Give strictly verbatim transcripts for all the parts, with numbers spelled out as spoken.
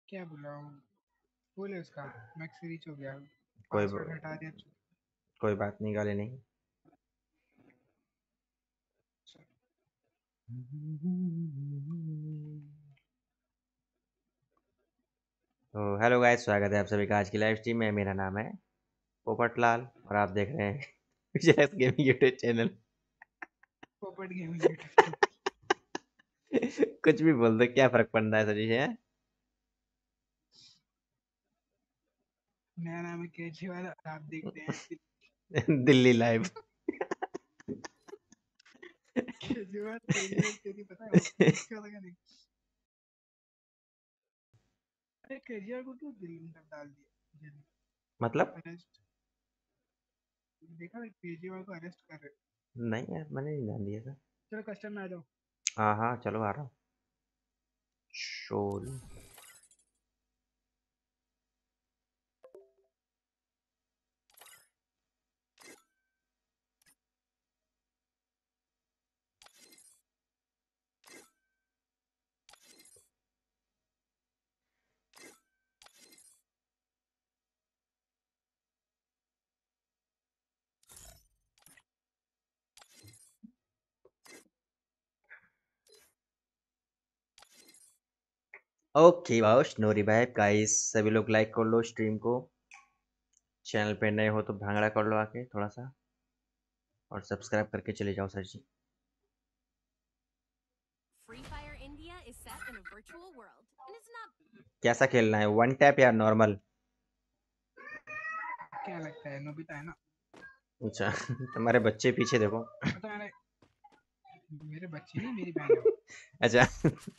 क्या बोला हूँ, बोले उसका मैक्स रीच हो गया, कोई पासवर्ड ब- हटा दिया। कोई बात नहीं, गाली नहीं। तो हेलो गाइस, स्वागत है आप सभी का आज की लाइव स्ट्रीम में। मेरा नाम है पोपटलाल और आप देख रहे हैं Vijay gaming YouTube channel. Popat gaming YouTube. कुछ भी बोल दो, क्या फर्क पड़ता है सर जी। नया नाम है केजरीवाल और आप देखते हैं दिल- दिल्ली लाइव। केजरीवाल केजरीवाल तेरी पता है वो ट्वीट क्या लगा नहीं। अरे केजरीवाल को क्यों दिल्ली में डाल दिया जेल में? मतलब अरेस्ट, देखा है केजरीवाल को अरेस्ट कर रहे। नहीं यार, मैंने नहीं ध्यान दिया था। चलो कस्टम में आ जाओ। हाँ हाँ, चलो आ रहा हूँ। शोल। ओके भाई, नोरी भाई गाइस, सभी लोग लाइक कर लो स्ट्रीम को। चैनल पे नए हो तो भांगड़ा कर लो आके थोड़ा सा, और सब्सक्राइब करके चले जाओ sir ji. Free Fire India is set in a virtual world and is not. कैसा खेलना है, वन टैप या नॉर्मल? क्या लगता है नोबिता है ना। अच्छा तुम्हारे बच्चे पीछे देखो। पता है मेरे बच्चे नहीं मेरी बहन है वो। अच्छा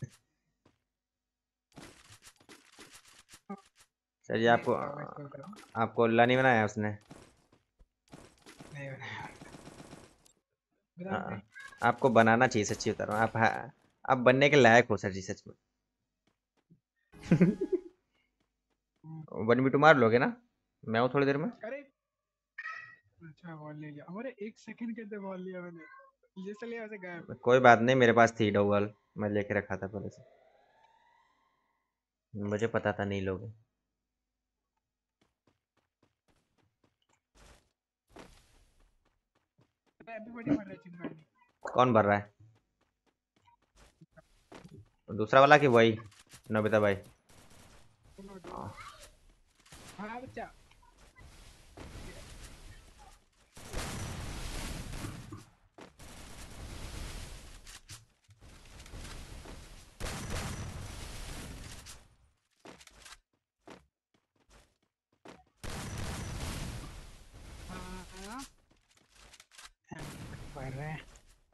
सर जी, नहीं आपको बताओ भाई स्कूल करो। आपको अल्लाह नहीं बनाया उसने? नहीं बनाया। बताओ हाँ, भाई। आपको बनाना चाहिए, सच्ची बता रहा हूँ। आप हाँ, आप बनने के लायक हो सर जी, सच में। हम्म, वन बी टू मार लोगे ना? मैं हूँ थोड़ी देर में। अरे अच्छा बॉल ले लिया हमारे, एक सेकंड के अंदर बॉल लिया मैंने, जैसे लिया वैसे गायब। कोई बात नहीं, मेरे पास थी डोवल, मैं लेके रखा था पहले से। मुझे पता था नहीं लोगे। एवरीबॉडी मर रहा है चिंगारी। कौन भर रहा है? दूसरा वाला कि वही? नोबिता भाई। दोनों दोनों। हाँ बच्चा। हाँ पढ़ रहे हैं।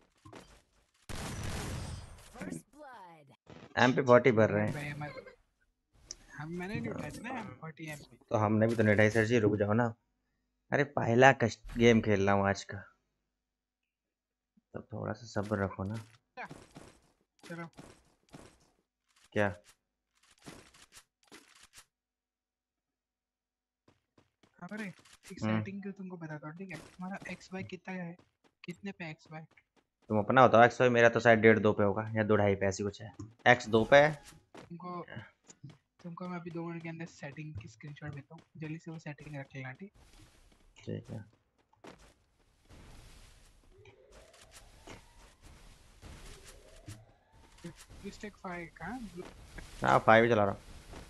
First blood. M P forty भर रहे नहीं हैं। भाई हमारे, हम मैंने नहीं उठाया था ना हम फोर्टी एम पी। तो हमने भी तो नहीं उठाई सर जी, रुक जाओ ना। अरे पहला कस्ट गेम खेल रहा हूँ आज का, तो थोड़ा सा सब्र रखो ना। चलो। क्या? अरे एक हम्म। सेटिंग को तुमको बताता हूँ ठीक है, तुम्हारा एक्स वाई कितना है, कितने पे एक्स वाई। तुम अपना बताओ। एक्स मेरा तो शायद डेढ़ दो पे होगा या दो ढाई पे, ऐसी कुछ है। एक्स दो पे है। तुमको तुमको मैं अभी दो मिनट के अंदर सेटिंग की स्क्रीनशॉट भेजता हूँ, जल्दी से वो सेटिंग रख लेना ठीक। ठीक है। मिस्टेक फाइव कहाँ ब्लू। हाँ, फाइव चला रहा हूँ।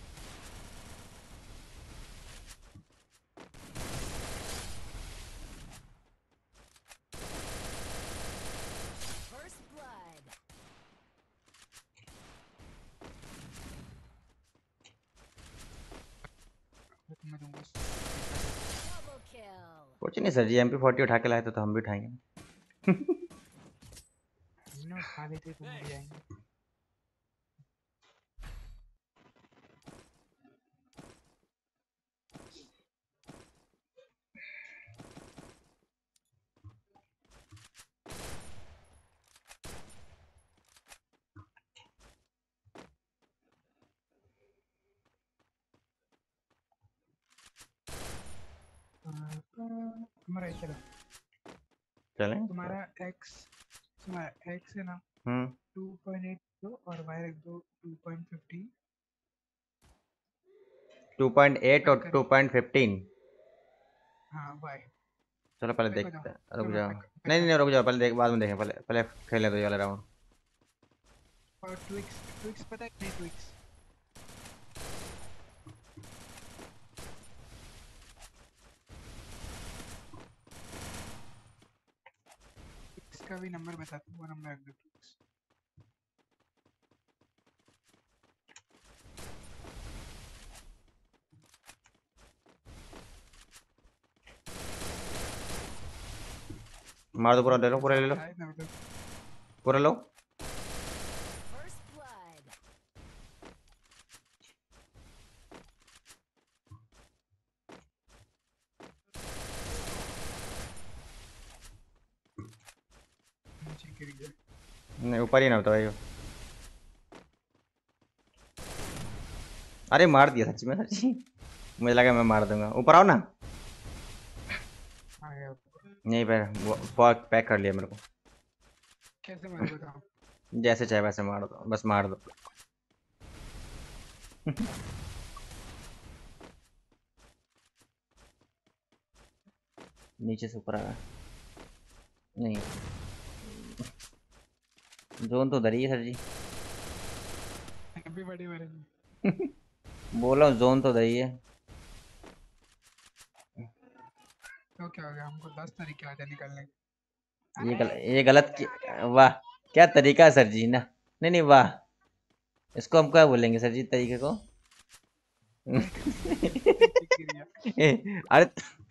First blood. मैं तुमको Double kill. कुछ नहीं sir ji, M P forty उठा के लाए थे तो हम भी उठाएंगे। हमने उठा लेते तुम उड़ जाएंगे। तुम्हारा चलो, चलें? तुम्हारा एक्स, तुम्हारा एक्स है ना हम्म। टू पॉइंट एट दो और वाई रख दो two point fifty. Two point eight और पैक टू कर। Point fifteen. हाँ बाय। चलो पहले पैक हो देखते जाओ। हैं, रुक चलो जाओ। पैक पैक नहीं नहीं नहीं, करता रुक हूँ। जाओ, पहले देख, बाद में देखें, पहले पहले खेलें तो ये वाला राउंड। और ट्विक्स ट्विक्स पता है नहीं ट्विक्स? ट्विक्स का भी नंबर बताता हूँ, वो नंबर रख दो ट्विक्स। मार दो पूरा, ले लो पूरा, ले लो शायद ना मतलब पूरा, लो। First blood. नीचे गिर गया। नहीं ऊपर ही ना होता भाई वो। अरे मार दिया सच्ची में, सच्ची मुझे लगा मैं मार दूंगा। ऊपर आओ ना। आ गया ऊपर। नहीं पे वो पैक कर लिया मेरे को। कैसे मारू बताओ? जैसे चाहे वैसे मार दो, बस मार दो। नीचे से ऊपर आ रहा है। नहीं जोन तो उधर ही है सर जी। अभी बड़ी बड़ी बोला हूँ जोन तो उधर ही है। तो क्या हो गया? हमको दस तरीके आते निकलने के। ये गल, ये गलत कि... वाह क्या तरीका है सर जी ना। नहीं नहीं वाह, इसको हम क्या बोलेंगे सर जी तरीके को? गिर गया। ए, अरे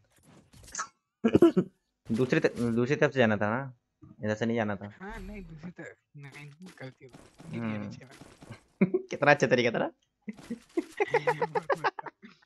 दूसरी त- दूसरी तरफ से जाना था ना, इधर से नहीं जाना था। हाँ नहीं दूसरी तरफ नहीं, गलती हो गई। गिर गया हम्म। नीचे में। कितना अच्छा तरीका था ना। बहुत मस्त था।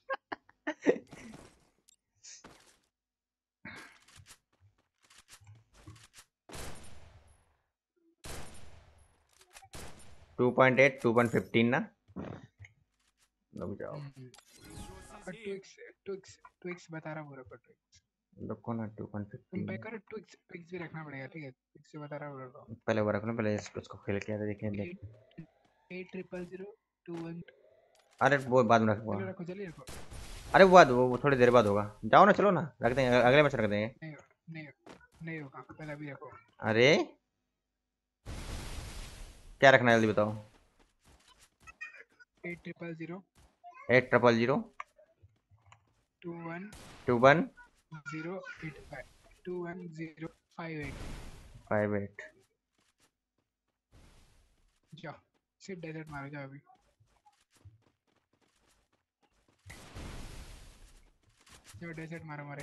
Two point eight two point fifteen ना। रुक जाओ, हम्म। और ट्विक्स ट्विक्स ट्विक्स बता रहा हूँ पूरा को ट्विक्स। रुको ना। टू पॉइंट तुम फिफ्टीन पे करो ट्विक्स ट्विक्स भी रखना पड़ेगा ठीक है? ट्विक्स से बता रहा हूँ पूरा को। पहले वो रख लो, पहले इसको इसको खेल के आते देखें देख। Eight eight triple zero two one. अरे वो बाद में रखूंगा। चलो रखो जल्दी रखो। अरे वो बाद वो वो थोड़ी देर बाद होगा। जाओ ना, चलो ना, रख देंगे, अगले मैच रख देंगे। नहीं नहीं नहीं होगा, पहले अभी रखो। अरे क्या रखना है जल्दी बताओ। Eight triple zero eight triple zero two one two one zero eight five two one zero five eight. Five eight. जाओ सिर्फ डेजर्ट मारो जाओ अभी। जाओ डेजर्ट मारो मारे।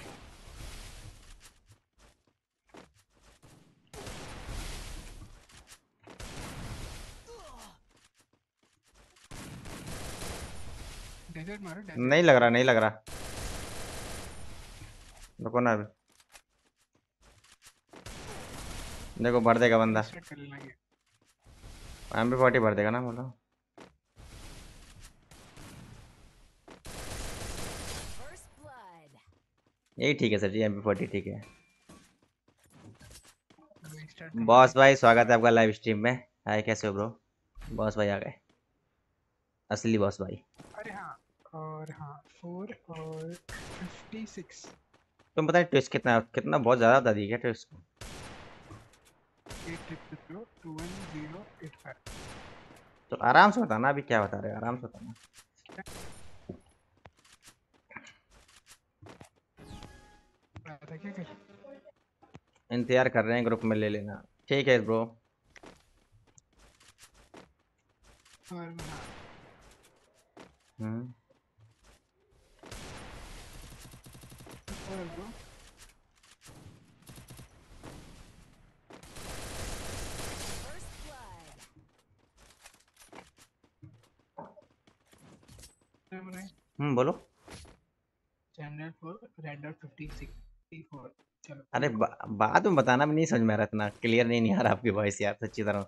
डेजर्ट मारो डेजर्ट। नहीं लग रहा, नहीं लग रहा। रुको ना अभी, देखो भर देगा बंदा। स्टार्ट कर लेना ये। एम बी फोर्टी भर देगा ना बोलो। First blood. यही ठीक है sir ji, M B forty ठीक है। स्टार्ट बॉस भाई स्वागत है आपका लाइव स्ट्रीम में। हाय कैसे हो ब्रो? बॉस भाई आ गए, असली बॉस भाई। अरे हाँ और हाँ फोर और फिफ्टी सिक्स। तुम पता है ट्विस्ट कितना कितना बहुत ज़्यादा बता दी क्या ट्विस्ट को? Eight triple zero two one zero eight five. तो आराम से बताना, अभी क्या बता रहे हो, आराम से बताना। था क्या कर? इंतजार कर रहे हैं, ग्रुप में ले लेना। ठीक है ब्रो। और हाँ हम्म और ब्रो First blood. हम्म बोलो। Channel four red dot fifty six four. चलो अरे बा, बाद में बताना, भी नहीं समझ में आ रहा, इतना क्लियर नहीं, नहीं आ रहा आपकी वॉइस यार सच्ची तरह।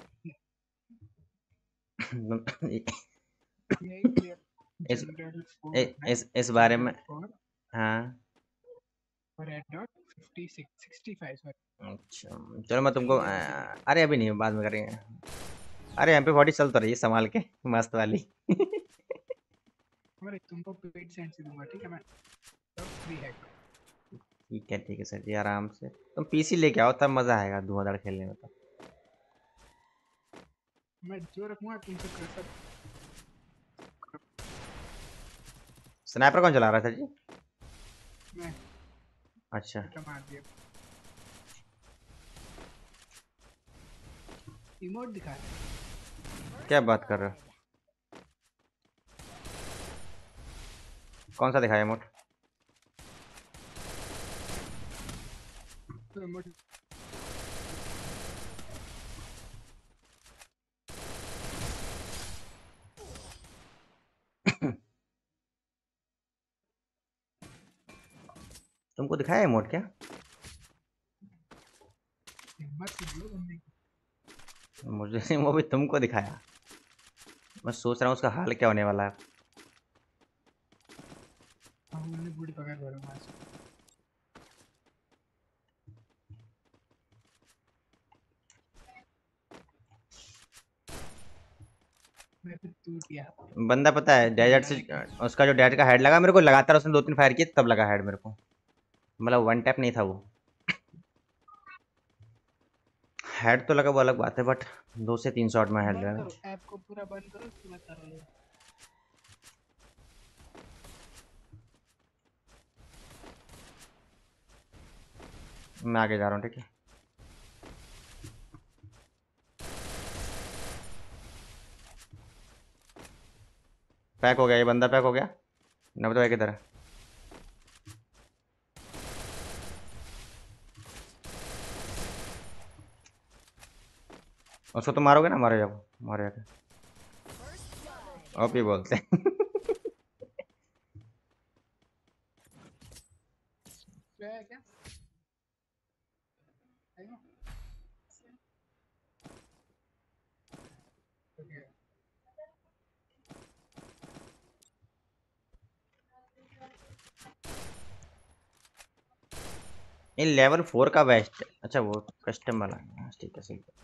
यही क्लियर। इस जनरल फोर इ- इस इस बारे में। फोर हाँ red dot fifty six sixty five sorry. अच्छा चलो मैं तुमको जल्दी आ, जल्दी। अरे अभी नहीं, बाद में करेंगे। अरे एम पी फोर्टी चल तो रही है संभाल के, मस्त वाली। अरे तुमको पेड सेंड से दूंगा, ठीक है? मैं सब फ्री हैक। ठीक है ठीक है सर जी, आराम से तुम पीसी लेके आओ तब मजा आएगा धुआंधार खेलने में। तो मैं जो रखूंगा तुम सब कर सब। स्नाइपर कौन चला रहा था जी? मैं अच्छा बेटा मार दिया। इमोट दिखा रहा है। क्या बात कर रहे हो? कौन सा दिखाया इमोट? तो इमोट तुमको दिखाया इमोट क्या? हिम्मत से बोलो बंदे की। मुझे वो भी तुमको दिखाया। मैं सोच रहा हूँ उसका हाल क्या होने वाला है। हम उन्हें बूढ़ी पकड़ भरूंगा आज। मैं फिर टूट गया। बंदा पता है डेजर्ट से, उसका जो डेजर्ट का हेड लगा मेरे को, लगातार उसने दो तीन फायर किए तब लगा हेड मेरे को, मतलब वन टैप नहीं था वो। हेड तो लगा वो अलग बात है, बट दो से तीन शॉट में हेड बंद लगा। करो ऐप को, पूरा बंद करो, उसके बाद करो लो। मैं आगे जा रहा हूँ, ठीक है? पैक हो गया ये बंदा, पैक हो गया। नब्बे भाई किधर है? उसको तो मारोगे ना? मारो जाओ, मारो जाके। ओपी बोलते हैं। क्या है क्या? आयो। ओके। ये लेवल फोर का बेस्ट। अच्छा वो कस्टम वाला है, ठीक है सही है।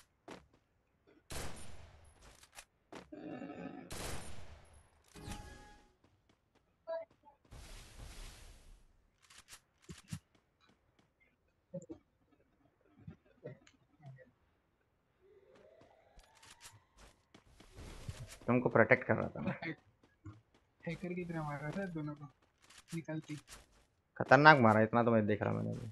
तुमको प्रोटेक्ट कर रहा था मैं। हैकर की तरह मार रहा था दोनों को निकलती। खतरनाक मारा, इतना तो मैं देख रहा मैंने भी।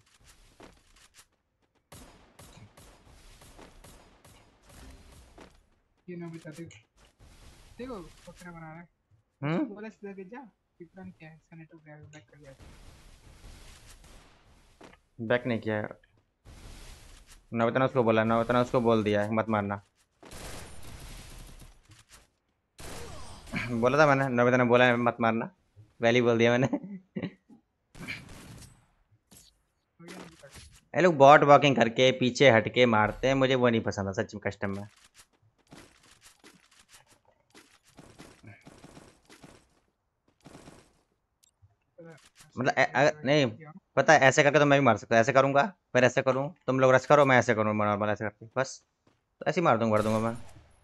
ये ना बता दे। देखो बकरा बना रहा है। हम्म बोला सीधा के जा। कितना क्या है? सेनेटर गया बैक कर गया। बैक नहीं किया है। नवता ने उसको बोला, नवता ने उसको बोल दिया है मत मारना। बोला था मैंने, नवता ने बोला है मत मारना, वैली बोल दिया मैंने। हो गया ना बता। ये लोग बॉट वॉकिंग करके पीछे हट के मारते हैं, मुझे वो नहीं पसंद है सच में कस्टम में। मतलब ए- अगर नहीं पता है, ऐसे करके तो मैं भी मार सकता हूँ, ऐसे करूंगा फिर ऐसे करूँ, तुम लोग रश करो मैं ऐसे करूँ नॉर्मल ऐसे करके बस, तो ऐसे ही मार दूंगा, मार दूंगा मैं।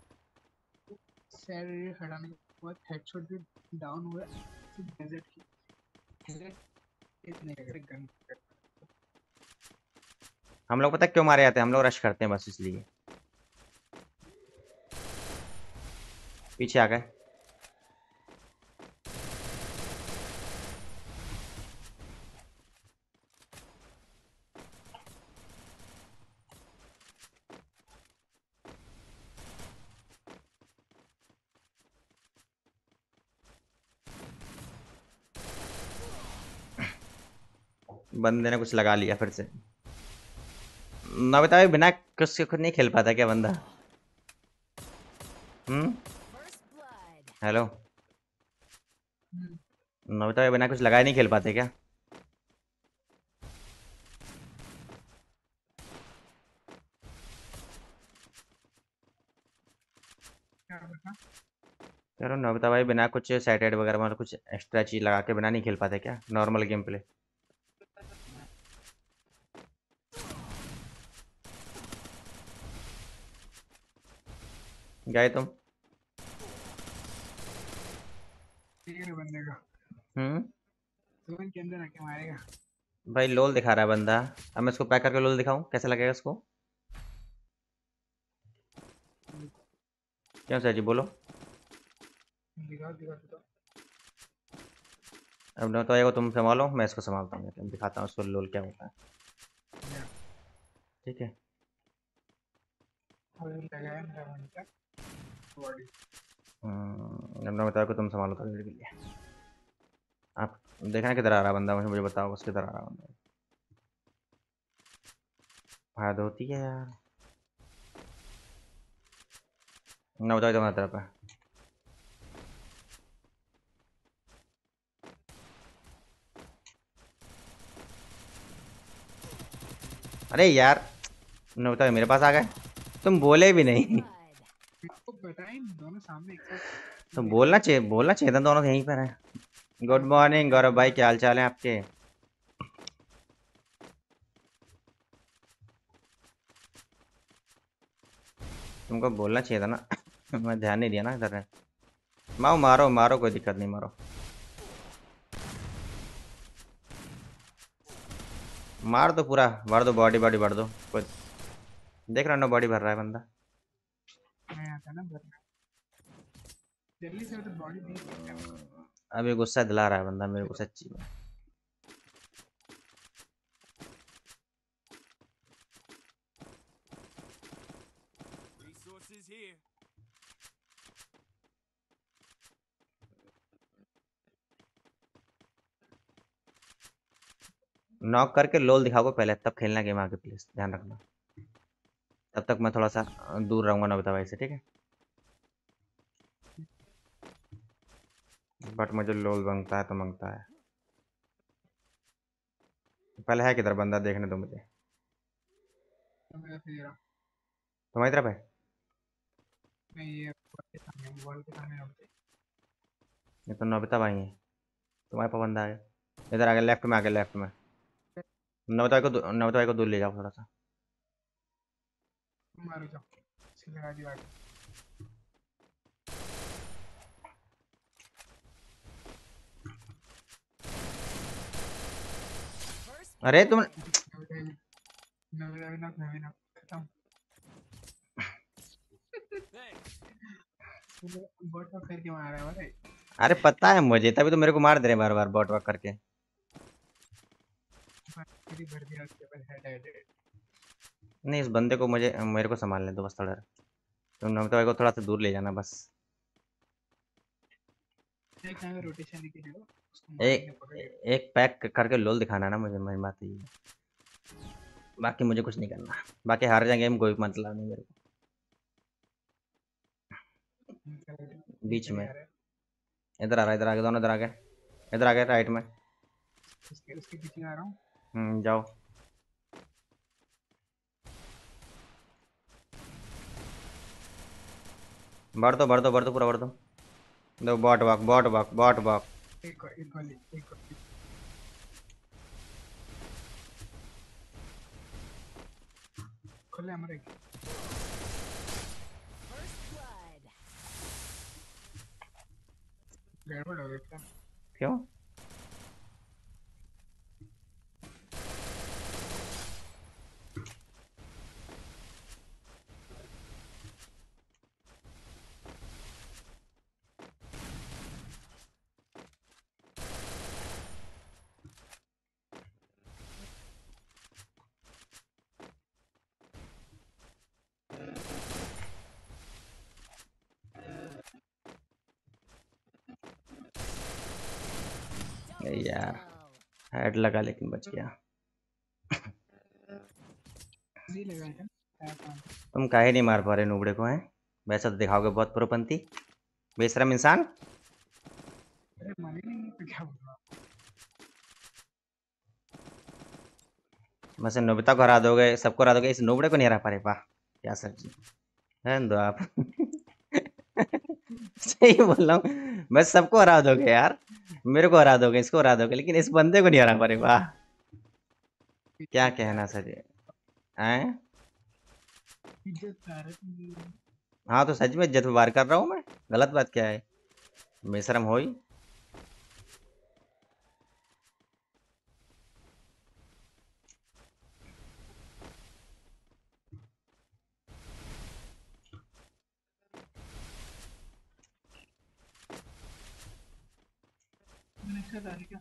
सैड रेडियो हटाने के बाद हेडशॉट भी डाउन हुआ। सिर्फ डेजर्ट की डेजर्ट इतने का गन। हम लोग पता है क्यों मारे जाते हैं? हम लोग रश करते हैं बस इसलिए। पीछे आ गए। बंदे ने कुछ लगा लिया फिर से। नविता भी बिना कुछ के खुद नहीं खेल पाता क्या बंदा? हम्म हेलो, नविता भी बिना कुछ लगाए नहीं खेल पाते क्या? क्या बता? कह रहा हूँ नविता भाई बिना कुछ सेटेड वगैरह मतलब कुछ एक्स्ट्रा चीज लगा के बिना नहीं खेल पाते क्या नॉर्मल गेम प्ले? गए तुम? ठीक है बंदा। बंदे को हम्म जोन के अंदर आके मारेगा। भाई लोल दिखा रहा है बंदा। अब मैं इसको पैक करके लोल दिखाऊं, कैसा लगेगा इसको? क्यों सर जी बोलो। दिखाओ दिखाओ दिखाओ। अब न तो आएगा, तुम संभालो, मैं इसको संभालता हूँ, तुम दिखाता हूँ इसको लोल क्या होता है। या, ठीक है। और लगाया मेरा बंदा बॉडी। हम्म, अब न बताओ कि तुम संभालो थोड़ी देर के लिए। आप देखना किधर आ रहा बंदा, मुझे मुझे बताओ बस किधर आ रहा बंदा। फायदा होती है यार। न बताओ तुम्हारी तरफ है। अरे यार, न बताओ मेरे पास आ गए, तुम बोले भी नहीं। Blood. आपको बताएं दोनों सामने एक साथ तो मेरे बोलना को चाहिए, बोलना चाहिए था, दोनों यहीं पर हैं। गुड मॉर्निंग गौरव भाई, क्या हाल चाल है आपके? तुमको बोलना चाहिए था ना। मैं ध्यान नहीं दिया ना इधर। मारो मारो मारो, कोई दिक्कत नहीं, मारो मार दो पूरा, भर दो बॉडी बॉडी भर दो। कोई देख रहा ना, बॉडी भर रहा है बंदा। मैं आता ना भरना जल्दी से तो बॉडी नहीं करता है उसको। अभी गुस्सा दिला रहा है बंदा मेरे को सच्ची में। Resources here. नॉक करके लोल दिखाओगे पहले, तब खेलना गेम आगे, प्लीज ध्यान रखना। तब तक मैं थोड़ा सा दूर रहूंगा नविता भाई से, ठीक है? बट मुझे लोल मांगता है तो मांगता है। पहले है किधर बंदा, देखने दो मुझे। तो मेरा फिर रहा तुम्हारी तरफ है? मैं ये वॉल के सामने वॉल के सामने रखते ये तो नविता भाई है। तुम्हारे पास बंदा आ गया, इधर आ गया, लेफ्ट में आ गया, लेफ्ट में। नविता भाई को दू- नविता भाई को दूर ले जाओ थोड़ा सा। मारो जाओ सीधे लगा दिया आगे। First अरे तुम blood. नवीना नवीना नवीना खत्म। Thanks. बॉट का करके मारा है भाई। अरे पता है मुझे, तभी तो मेरे को मार दे रहे बार बार बॉट वॉक करके। मेरी भर दिया उसके ऊपर हेड हेड हेड। नहीं, इस बंदे को मुझे मेरे को संभालने दो बस थोड़ा। तुम नमिता भाई को थोड़ा सा दूर ले जाना बस। एक टाइम रोटेशन लेके जाओ उसको मारेंगे एक पकड़ के। एक पैक करके लोल दिखाना ना मुझे, मेरी बात ये है। बाकी मुझे कुछ नहीं करना, बाकी हार जाएंगे गेम, कोई मतलब नहीं मेरे को। बीच में इधर आ रहा है, इधर आ गया, दोनों इधर आ गए, इधर आ गए राइट में। उसके उसके पीछे आ रहा हूँ। हम्म जाओ। भर दो भर दो भर दो पूरा भर दो। दो bot walk bot walk bot walk. एक और एक गोली एक गोली। खुले हमारे First blood. गड़बड़ हो गई क्या? क्यों? Double यार kill. हेड लगा लेकिन बच गया। नहीं लगा है क्या काम? तुम काहे नहीं मार पा रहे नुबड़े को, हैं? वैसा तो दिखाओगे बहुत प्रोपंती, बेशरम इंसान। अरे मने नहीं तो क्या बोलूँ? वैसे नोबिता को हरा दोगे, सबको हरा दोगे, इस नुबड़े को नहीं हरा पा रहे, वाह क्या सर जी। है दो आप। सही बोल रहा हूँ, बस सबको हरा दोगे यार। मेरे को हरा दोगे, इसको हरा दोगे, लेकिन इस बंदे को नहीं हरा पा रहे, वाह क्या कहना सर जी। हैं? इज्जत का रहा है। हाँ तो सच में इज्जत वार कर रहा हूँ मैं, गलत बात क्या है? बेशरम हो ही। नीचे आ रही क्या?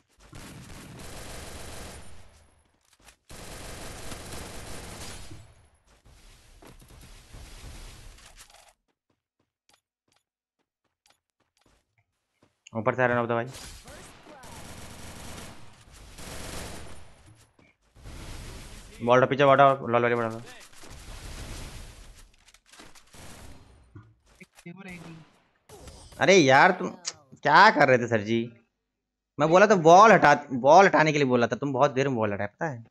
ऊपर से आ रहे हो तो भाई बॉल पीछे वाटा लॉल वाली बढ़ा एक केवल एक ही। अरे यार तुम क्या कर रहे थे सर जी? मैं बोला तो बॉल हटा बॉल हटाने के लिए बोला था, तुम बहुत देर में बॉल हटाए पता है।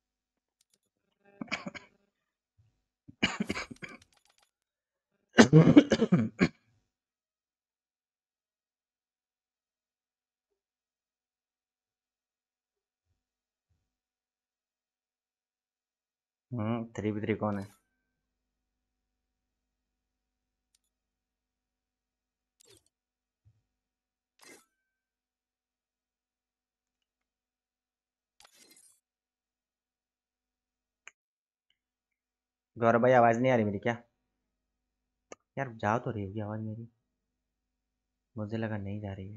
हम्म थ्री बी थ्री कौन है? गौरव भाई आवाज नहीं आ रही मेरी क्या? यार जा तो रही होगी आवाज मेरी, मुझे लगा नहीं जा रही है।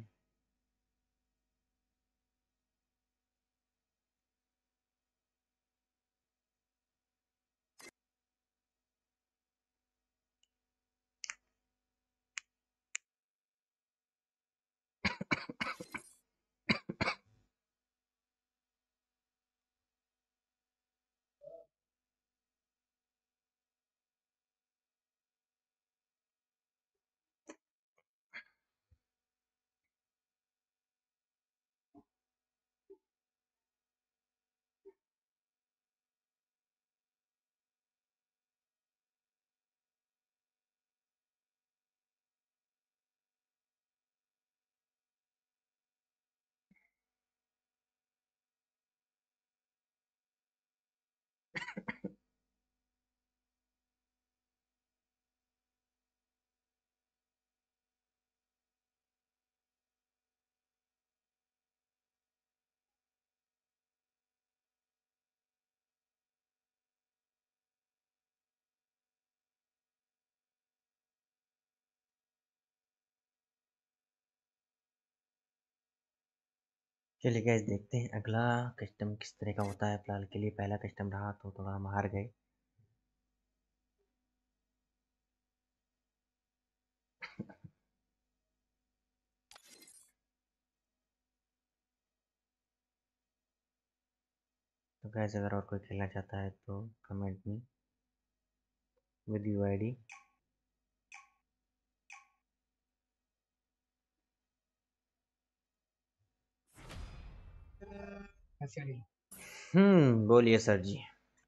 चलिए गाइस देखते हैं अगला कस्टम किस तरह का होता है। फिलहाल के लिए पहला कस्टम रहा तो थोड़ा हम हार गए। तो गाइस अगर और कोई खेलना चाहता है तो कमेंट में विद यू आई डी। ऐसे नहीं। हम्म बोलिए सर जी।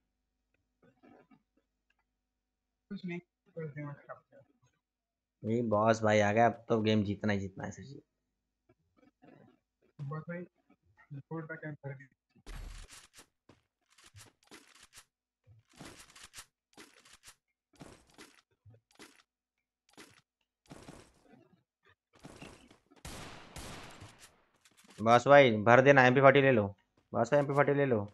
कुछ नहीं, कुछ दिमाग खराब किया। ये बॉस भाई आ गया, अब तो गेम जीतना ही जीतना है सर जी। बस भाई रिपोर्ट का क्या कर दी। बॉस भाई भर देना, एम पी फोर्टी ले लो बॉस भाई, एम पी फोर्टी ले लो।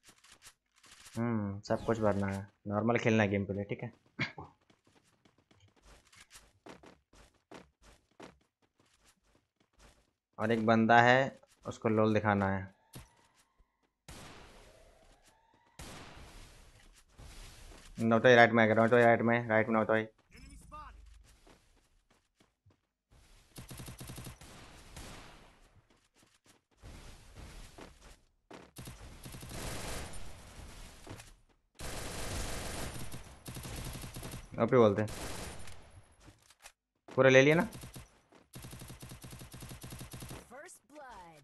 हम्म सब कुछ भरना है, नॉर्मल खेलना है गेम के लिए, ठीक है। और एक बंदा है उसको लोल दिखाना है। नोटो राइट में आएगा, नोटो राइट में, राइट में नोटो। ओपी बोलते हैं, पूरा ले लिया ना। First blood.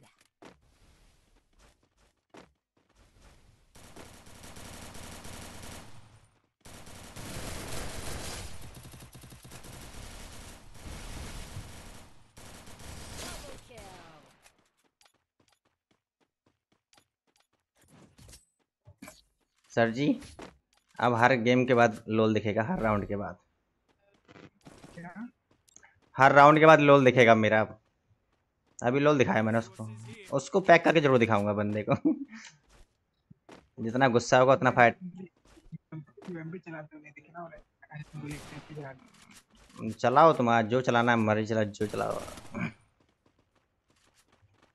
Double kill. Sir ji अब हर गेम के बाद लोल दिखेगा, हर राउंड के बाद, क्या? हर राउंड के बाद लोल दिखेगा मेरा। अभी लोल दिखाया मैंने उसको, उसको पैक करके जरूर दिखाऊंगा बंदे को। जितना गुस्सा होगा उतना फाइट। यूएमपी चलाते हुए नहीं दिखे ना उन्हें। ऐसे बोले कि यूएमपी चला दो। चलाओ तुम आज जो चलाना है, मर्जी चला जो चलाओ।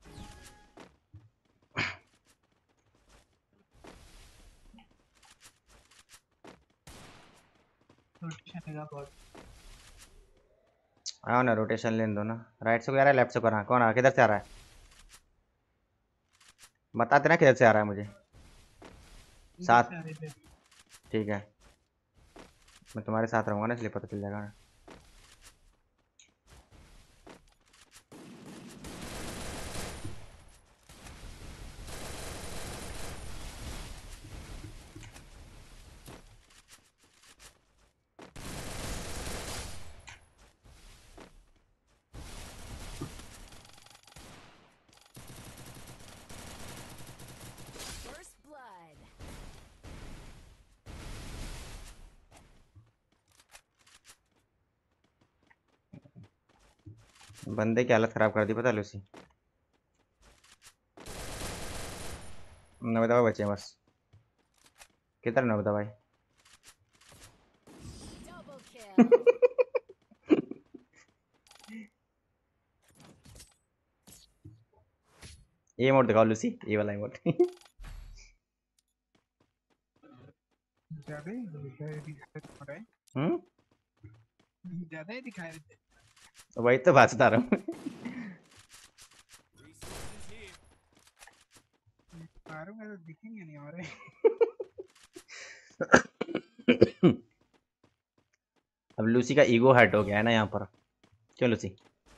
चलेगा बहुत। आओ ना, रोटेशन लेने दो ना। राइट से कोई आ रहा है, लेफ्ट से कौन आ कौन आ रहा है? किधर से आ रहा है? बताते ना किधर से आ रहा है मुझे। इधर साथ, से आ रहे थे। ठीक है, मैं तुम्हारे साथ रहूंगा ना, इसलिए पता चल जाएगा ना। First blood. बंदे की हालत खराब कर दी, पता है लूसी। नवे दवा बचे हैं बस। किधर नवे दवाई? Double kill. ये मोड दिखाओ लूसी, ये वाला मोड। ज्यादा ही दिखाई दिखाई दे रहा है। हम्म, ज्यादा ही दिखाई देते। वही तो बात बता रहा हूँ। मारूंगा तो दिखेंगे नहीं हमारे। अब लूसी का ईगो हर्ट हो गया है ना यहाँ पर। क्यों लूसी?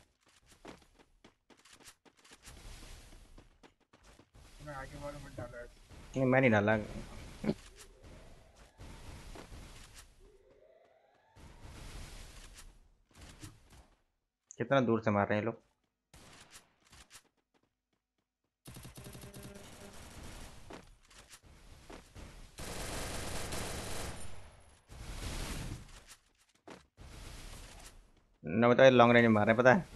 मैं आगे वालों में डाला है। नहीं, मैं नहीं डाला। कितना दूर से मार रहे हैं ये लोग। न बताओ, लॉन्ग रेंज में मार रहे हैं, पता है।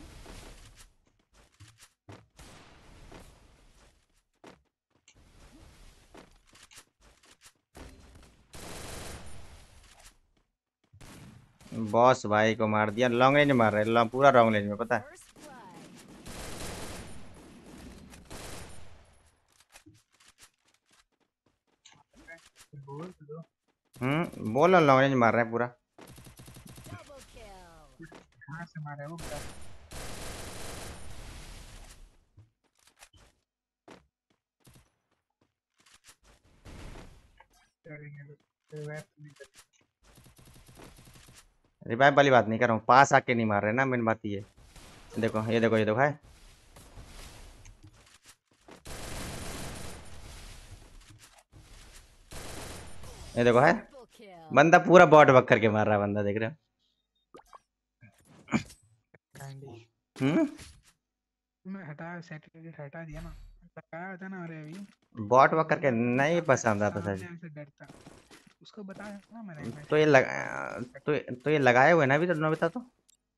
बॉस भाई को मार दिया, लॉन्ग रेंज में मार रहे हैं, लॉन्ग- पूरा लॉन्ग रेंज में, पता है। First blood. बोल तो दो। हम्म, बोल रहा हूँ, लॉन्ग रेंज में मार रहे हैं पूरा। Double kill. कहाँ से मारा है वो बता। करेंगे लोग। रिवाइव तो नहीं करते। रिवाइव वाली बात नहीं कर रहा हूँ, पास आके नहीं मार रहे ना, मेन बात ये। देखो ये देखो ये देखो है। ये देखो है। Triple kill. बंदा पूरा बॉट बक करके मार रहा है, बंदा देख रहे हो। कैंडी। हम्म, मैं हटा सर्टिफिकेट हटा दिया ना। लगाया था ना अरे अभी। बॉट वो बक करके बंदा अपने नहीं सामने पसंद आता सर। सामने से डरता। उसको बताया ना मैंने मैं तो ये कैसे लग हटा दिया। तो तो ये लगाए हुए ना अभी तो, नोबिता तो।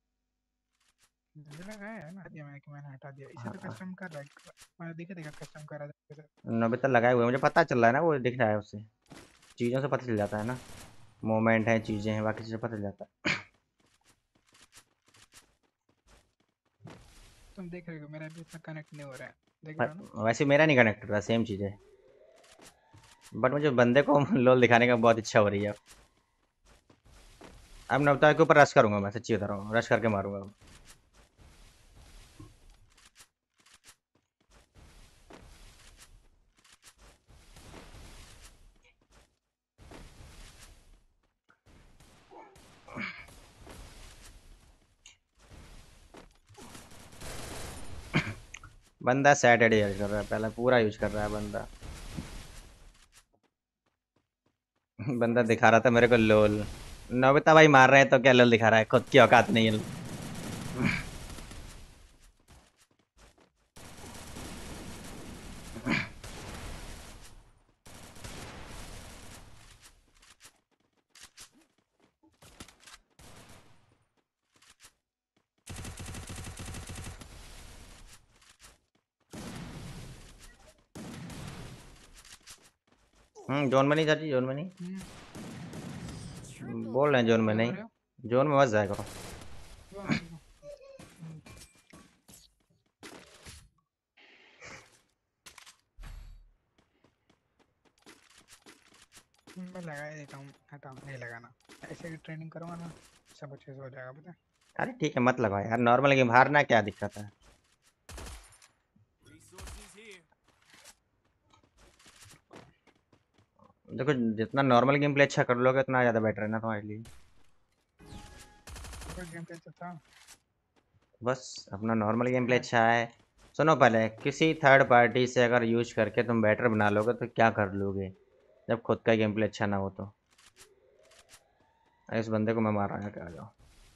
मुझे लगाया है ना दिया मैंने कि मैंने हटा दिया इसे तो हाँ, कस्टम कर रहा है। मैंने देखा देखा कस्टम कर रहा था। नोबिता लगाए हुए हैं, मुझे पता चल रहा है ना, वो दिख रहा है उससे। चीज़ों से पता चल जाता है ना, मोमेंट है, चीज़ें हैं, बाकी चीज़ें पता चल जाता है। तुम देख रहे हो मेरा अभी इतना कनेक्ट नहीं हो रहा है। देख रहे हो ना। पर वैसे मेरा नहीं कनेक्ट हो रहा, सेम चीज़ है। बट मुझे बंदे को लोल दिखाने का बहुत इच्छा हो रही है। अब नोबिता के ऊपर रश करूंगा, मैं सच्ची बता रहा हूँ, रश करके मारूंगा। बंदा सैटरडे यूज कर रहा है, पहले पूरा यूज कर रहा है बंदा। बंदा दिखा रहा था मेरे को लोल। नोबिता भाई मार रहे हैं तो क्या लोल दिखा रहा है, खुद की औकात नहीं है। हम्म, जोन में नहीं चाची, जोन में नहीं। हम्म, Triple बोल रहे हैं जोन में क्या kill. बोल नहीं। रहे हो। जोन में बस जाया करो। वो हम देखो। मैं लगा ही देता हूँ हटाओ नहीं लगाना। ऐसे की ट्रेनिंग करूँगा ना सब अच्छे से हो जाएगा पता है। अरे ठीक है मत लगाओ यार, नॉर्मल गेम हारना क्या दिक्कत है। देखो जितना नॉर्मल गेम प्ले अच्छा कर लोगे उतना ज़्यादा बेटर है ना तुम्हारे लिए। कोई गेम प्ले तो था। बस अपना नॉर्मल गेम प्ले हाँ, अच्छा है। सुनो पहले, किसी थर्ड पार्टी से अगर यूज करके तुम बेटर बना लोगे तो क्या कर लोगे, जब खुद का गेम प्ले अच्छा ना हो तो। इस बंदे को मैं मार रहा हूँ, क्या आ जाओ।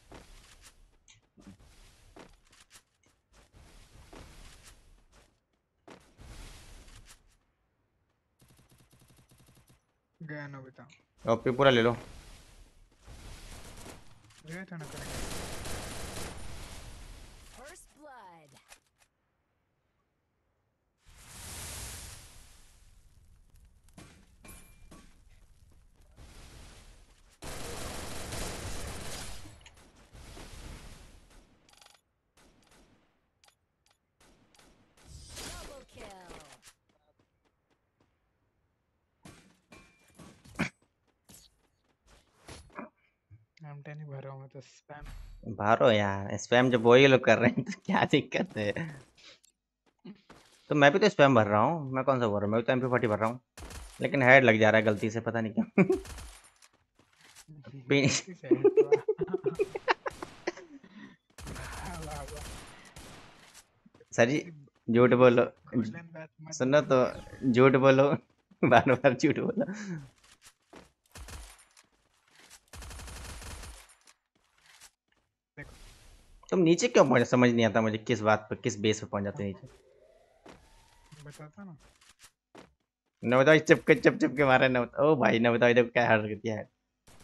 गया ना बता। ओपी पूरा ले लो। गया था ना करेंगे। First blood. Double kill. M ten ही भर रहा हूँ मैं तो स्पैम। भारो यार, स्पैम जब वही लोग कर रहे हैं तो क्या दिक्कत है। तो मैं भी तो स्पैम भर रहा हूँ, मैं कौन सा भर रहा हूँ, मैं भी तो एम पी फोर्टी भर रहा हूँ, लेकिन हेड लग जा रहा है गलती से, पता नहीं क्यों। पी- गलती से है तो वाह वाह। सर जी ऐसी झूठ बोलो, घोषण बात मत सुनो बोलो तो, यार। झूठ बोलो, बार बार झूठ बोलो। देखो तुम नीचे क्यों पहुंचे, समझ नहीं आता मुझे, किस बात पर, किस बेस पे पहुंच जाते नीचे। बताता ना। न बताओ, चिपके चिप चिप के मारे, न बताओ। ओ भाई न बताओ, देखो क्या हर किया है।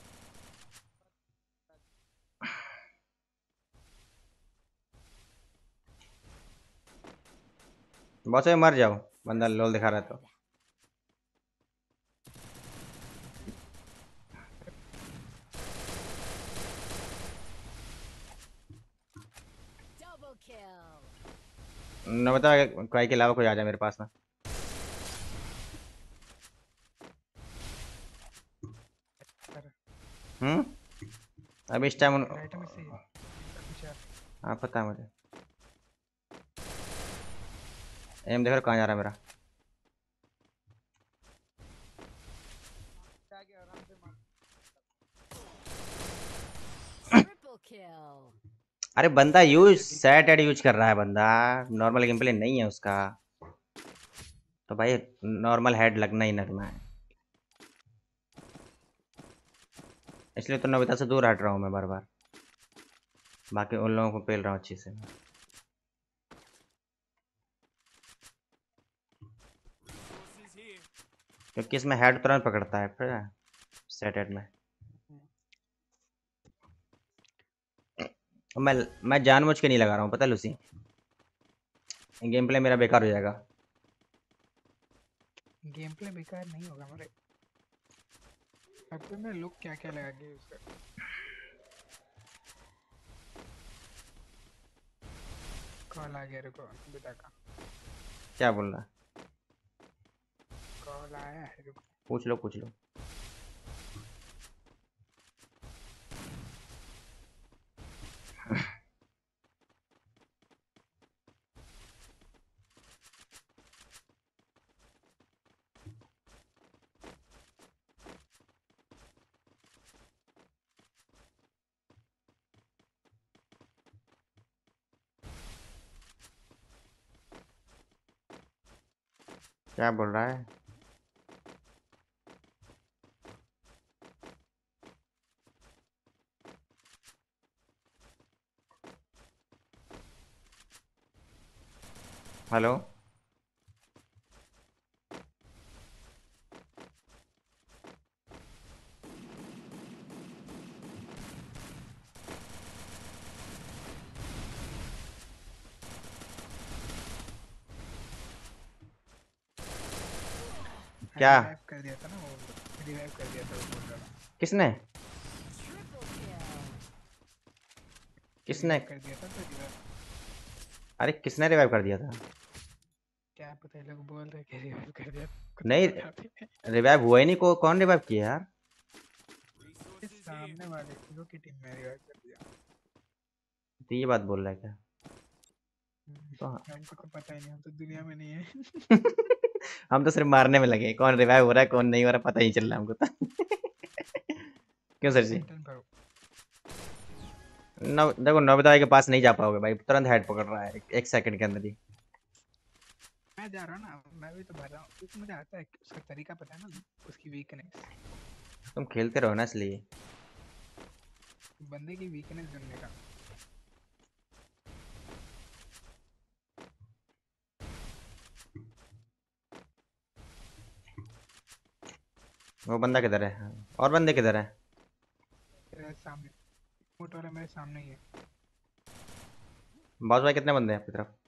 बहुत से मर जाओ, बंदा लोल दिखा रहा है तो। Double kill. न बताओ, क्राई के अलावा कोई आ जाए मेरे पास ना। अरे हम्म अब इस टाइम। राइट में से इसका पीछे आ। हाँ पता है मुझे। एम देखो कहाँ जा रहा है मेरा। Triple kill. अरे बंदा यूज जो ठीक सैट एड यूज कर रहा है बंदा, नॉर्मल गेम प्ले नहीं है उसका, तो भाई नॉर्मल हेड लगना ही लगना है। इसलिए तो नविता से दूर हट रहा हूँ मैं बार बार, बाकी उन लोगों को पेल रहा हूँ अच्छी से। क्योंकि इसमें हेड तुरंत पकड़ता है फिर सेट हेड में। मैं मैं जानबूझ के नहीं लगा रहा हूँ, पता है लूसी, गेम प्ले मेरा बेकार हो जाएगा। गेम प्ले बेकार नहीं होगा हमारे। अब तो मैं लुक क्या क्या लगा के उसका। कॉल आ गया, रुको बेटा का क्या बोल रहा है, कॉल आया है, रुको। पूछ लो पूछ लो। क्या बोल रहा है। हेलो क्या, रिवाइव कर दिया था ना वो, रिवाइव कर दिया था वो बोल रहा था। किसने Triple kill. किसने रिवाइव कर दिया था तो रिवाइव। अरे किसने रिवाइव कर दिया था। क्या पता, ये लोग बोल रहे कि रिवाइव कर दिया, कुछ नहीं पता भी नहीं। रिवाइव हुआ ही नहीं, को, कौन रिवाइव किया यार। ये सामने वाले हीरो की टीम में रिवाइव कर दिया। तो ये बात बोल रहा है क्या? तो हाँ। हमको तो पता ही नहीं, हम तो दुनिया में नहीं है। हम तो सिर्फ मारने में लगे, कौन रिवाइव हो रहा है कौन नहीं हो रहा पता ही नहीं चल रहा हमको तो। क्यों सर जी? सेंटर भरो। नव देखो नोबिता भाई के पास नहीं जा पाओगे भाई, तुरंत हेड पकड़ रहा है एक, एक सेकंड के अंदर ही। मैं जा रहा हूँ ना, मैं भी तो भर रहा हूँ क्योंकि मुझे आता है, उसका तरीका पता है ना, उसकी वीकनेस। तुम खेलते रहो ना इसलिए। बंदे की वीकनेस जानने का। वो बंदा किधर है? और बंदे किधर है? तेरे सामने मोट वाला मेरे सामने ही है। बॉस भाई कितने बंदे हैं आपकी तरफ?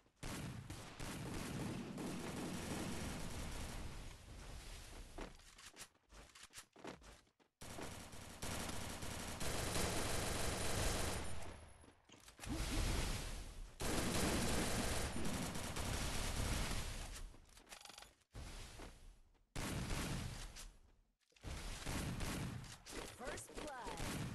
First blood.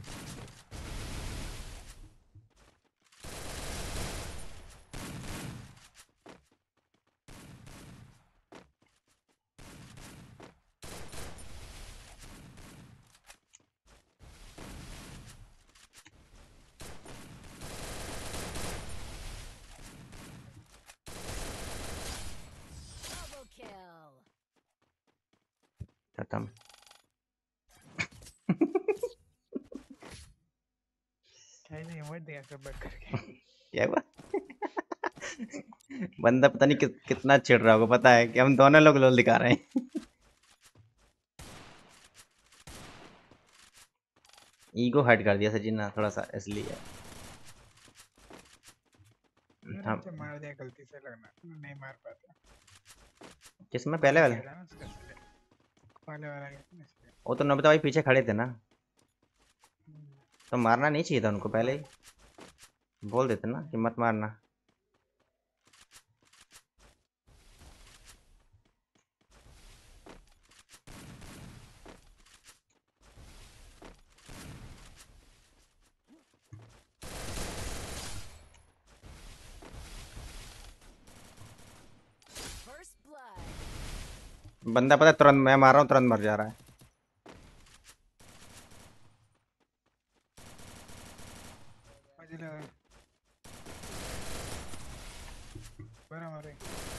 Double kill. खत्म। क्या नहीं मत दिया सब बट करके। क्या हुआ? बंदा पता नहीं कि, कितना चिढ़ रहा होगा, पता है कि हम दोनों लोग लोल दिखा रहे हैं। ईगो हर्ट कर दिया सचिन ना थोड़ा सा इसलिए। मेरे हम से मार दिया गलती से, लगना नहीं मार पाता। किसमें पहले वाले? खेला ना उसका इसलिए। पहले वाला गेम इसलिए। वो तो नबिता भाई पीछे खड़े थे ना, हम्म, तो मारना नहीं चाहिए था उनको, पहले मार- ही बोल देते ना कि मत मारना। First blood. बंदा पता है तुरंत मैं मार रहा हूँ तुरंत मर जा रहा है। मुझे लगा बड़ा मारे।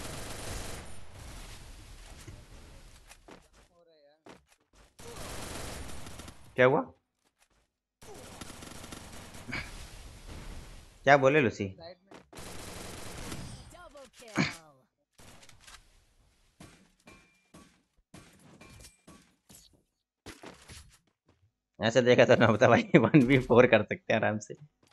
क्या हुआ? क्या बोले लूसी? Double kill. ऐसे देखा तो नबिता भाई वन वी फोर कर सकते हैं आराम से।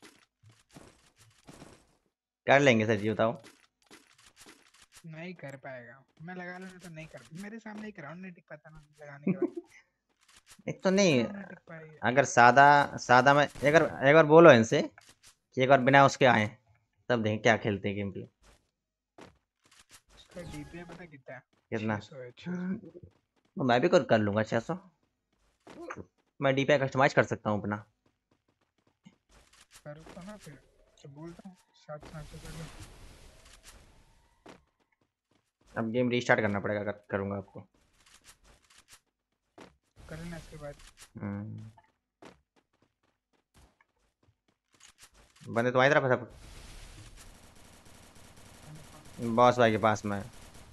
कर लेंगे सर जी, बताओ। नहीं कर पाएगा, मैं लगा लूँ तो नहीं कर, मेरे सामने एक राउंड नहीं टिक पाता ना लगाने के बाद। एक तो एक नहीं, राउंड नहीं टिक पाएगा। अगर सादा सादा में अगर एक बार बोलो इनसे कि एक बार बिना उसके आए, तब देखें क्या खेलते हैं गेम प्ले। उसका डीपीआई पता कितना है? कितना? छह सौ है, छह सौ। तो मैं भी कर कर लूंगा छः सौ। मैं डीपीआई कस्टमाइज कर सकता हूँ अपना। कर तो ना फिर, तो बोलता हूँ सात सौ आठ सौ कर लो। अब गेम रीस्टार्ट करना पड़ेगा अगर करूँगा आपको। कर लेना इसके बाद। हम्म। बंदे तुम्हारी तरफ है सब? बॉस भाई के पास में।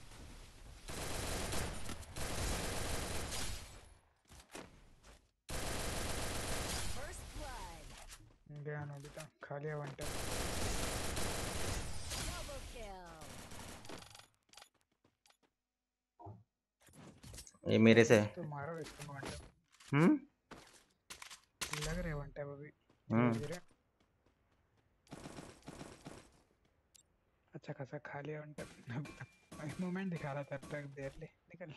First blood. गया ना बेटा, खा लिया वन टाइम। Double kill. ये मेरे से। तो मारो इसको वन टाइम। हम्म लग रहे वन टाइम अभी धीरे हम्म धीरे। अच्छा खासा खा लिया वन टाइम। मोमेंट दिखा रहा था तक देर ले निकल।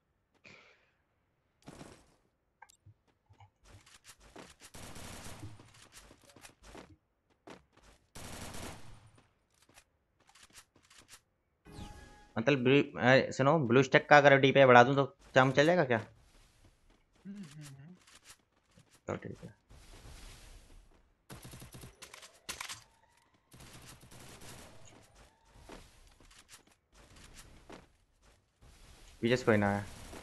मतलब ब्लू अ, सुनो ब्लू स्टैक का अगर डीपीआई बढ़ा दूँ तो काम चल जाएगा क्या? हम्म हम्म हम्म। तो ठीक है। पीछे से कोई ना है।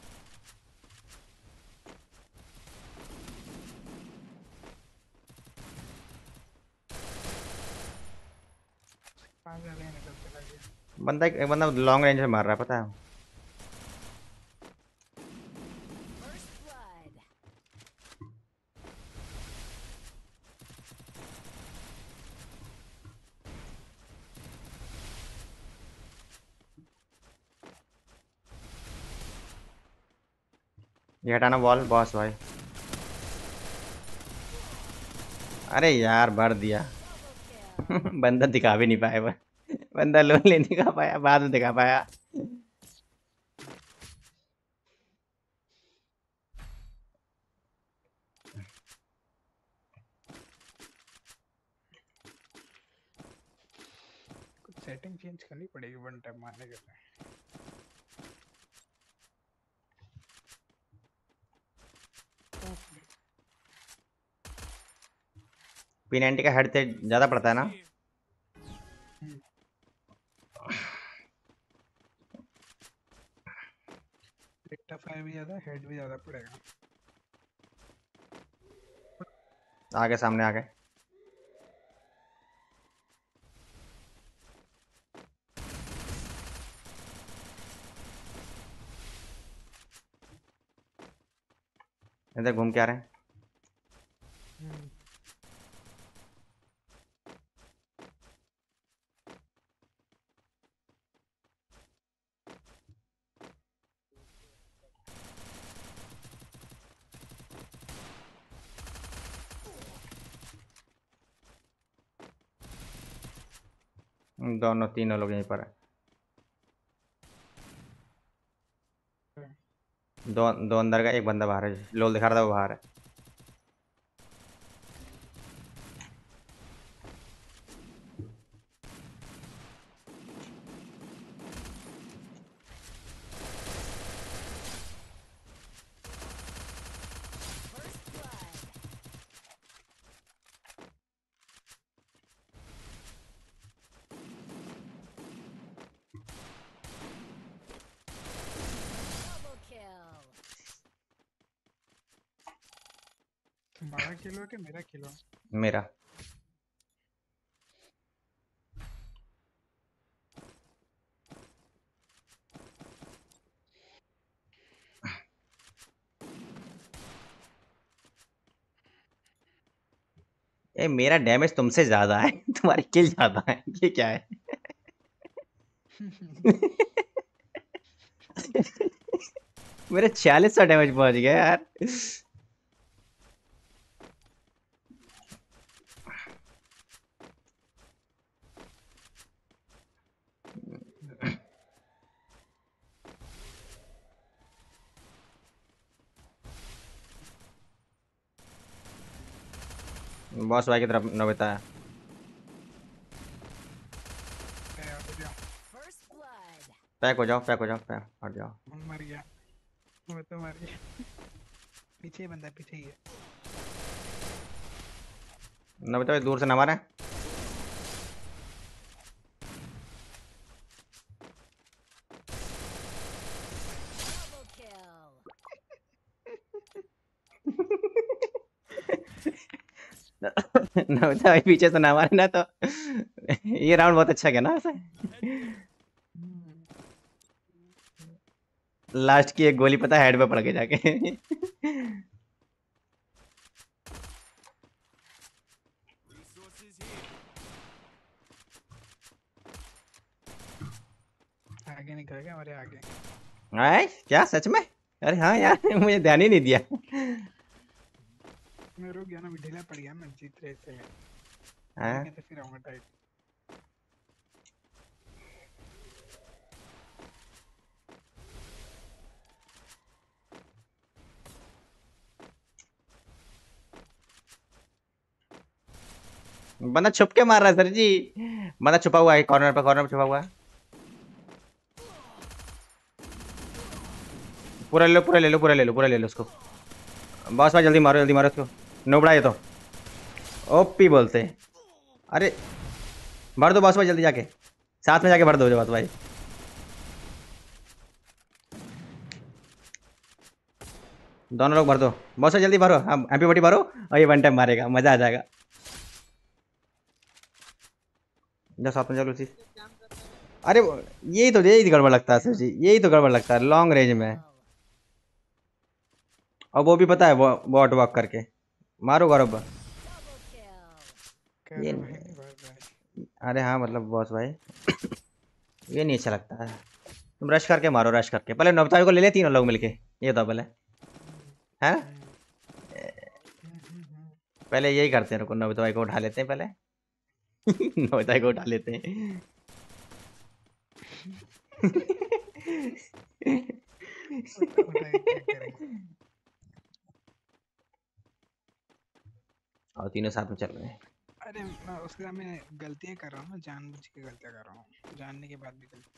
कहाँ जा रहे हैं, निकल चला गया। बंदा एक बंदा लॉन्ग रेंज में मार रहा है पता है। First blood. ये हटाना वॉल बॉस भाई। अरे यार भर दिया। Double kill. बंदा दिखा भी नहीं पाया वो। बंदा लोन ले नहीं दिखा पाया, बाद में दिखा पाया। कुछ सेटिंग चेंज करनी पड़ेगी वन टाइम मारने के लिए। पी नाइंटी का हेड से ज्यादा पड़ता है ना। रेट ऑफ फायर भी ज्यादा, हेड भी ज्यादा पड़ेगा। आगे सामने आगे। इधर घूम के आ रहे हैं। दोनों तीनों लोग यहीं पर है। दो दो अंदर का, एक बंदा बाहर है। लोल दिखा रहा था वो बाहर है। First blood. Double kill. तुम्हारा किलो है कि मेरा किलो? मेरा। ए मेरा डैमेज तुमसे ज्यादा है। तुम्हारी किल ज्यादा है, ये क्या है? मेरे छियालीस सौ डैमेज पहुंच गया यार। बॉस भाई की तरफ नोबिता है। ए, हट जाओ। First blood. पैक हो जाओ, पैक हो जाओ, पैक हट जाओ। वो मर गया, वो तो मर गया। पीछे ही बंदा, पीछे ही है। नोबिता भाई दूर से न मारे। Double kill. नोबिता भाई पीछे से ना मारे ना तो ये राउंड बहुत अच्छा गया ना ऐसे। लास्ट की एक गोली पता हेड पे पड़ गई जाके। आगे निकल गया, हमारे आगे। आए क्या सच में? अरे हाँ यार मुझे ध्यान ही नहीं दिया। मैं रुक गया ना, मैं ढीला पड़ गया ना, जीत रहे थे। हाँ? आगे तो फिर आऊंगा टाइट। बंदा छुप के मार रहा है सर जी। बंदा छुपा हुआ है कॉर्नर पे, कॉर्नर पे छुपा हुआ है। पूरा ले लो, पूरा ले लो, पूरा ले लो, पूरा ले लो उसको। बॉस भाई जल्दी मारो, जल्दी मारो उसको। नोबड़ा ये तो ओपी बोलते हैं। अरे भर दो बॉस भाई जल्दी जाके, साथ में जाके भर दो बॉस भाई। दोनों लोग भर दो, बहुत से जल्दी भरो, हम एमपी फोर्टी भरो और ये वन टाइम मारेगा, मजा आ जाएगा। जो साथ में चलो चीज। अरे वो- यही तो यही तो गड़बड़ लगता है सर जी, यही तो गड़बड़ लगता है लॉन्ग रेंज में। और वो भी पता है वो बॉट वॉक करके मारो गौरव। कह ये रहा भाई नहीं भर रहा है। अरे हाँ मतलब बॉस भाई ये नहीं अच्छा लगता है। तुम रश करके मारो, रश करके पहले नवताई को ले ले तीनों लोग मिलके, ये तो पहले है ना? हम्म, हम्म, हम्म, हम्म। पहले यही करते हैं, रुको नवताई को उठा लेते हैं पहले। नवताई को उठा लेते हैं। उठा उठा के क्या करेंगे? और तीनों साथ में चल रहे हैं। अरे मैं उसके साथ मैं गलतियां कर रहा हूँ ना, जानबूझ के गलतियां कर रहा हूँ, जानने के बाद भी गलती।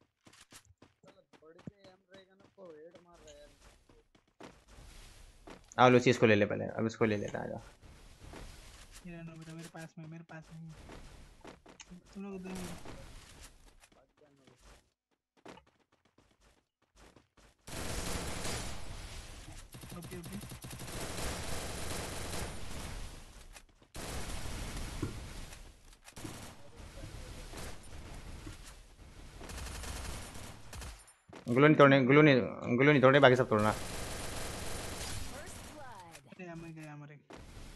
आओ लूसी इसको ले ले पहले, अब इसको ले लेता है। ये रहा नोबिता मेरे पास में, मेरे पास में। तुम लोग उधर में। Okay okay. ग्लू नहीं तोड़ने, ग्लू नहीं, ग्लू नहीं तोड़ने, बाकी सब तोड़ना। अरे अमर गया अमर गया।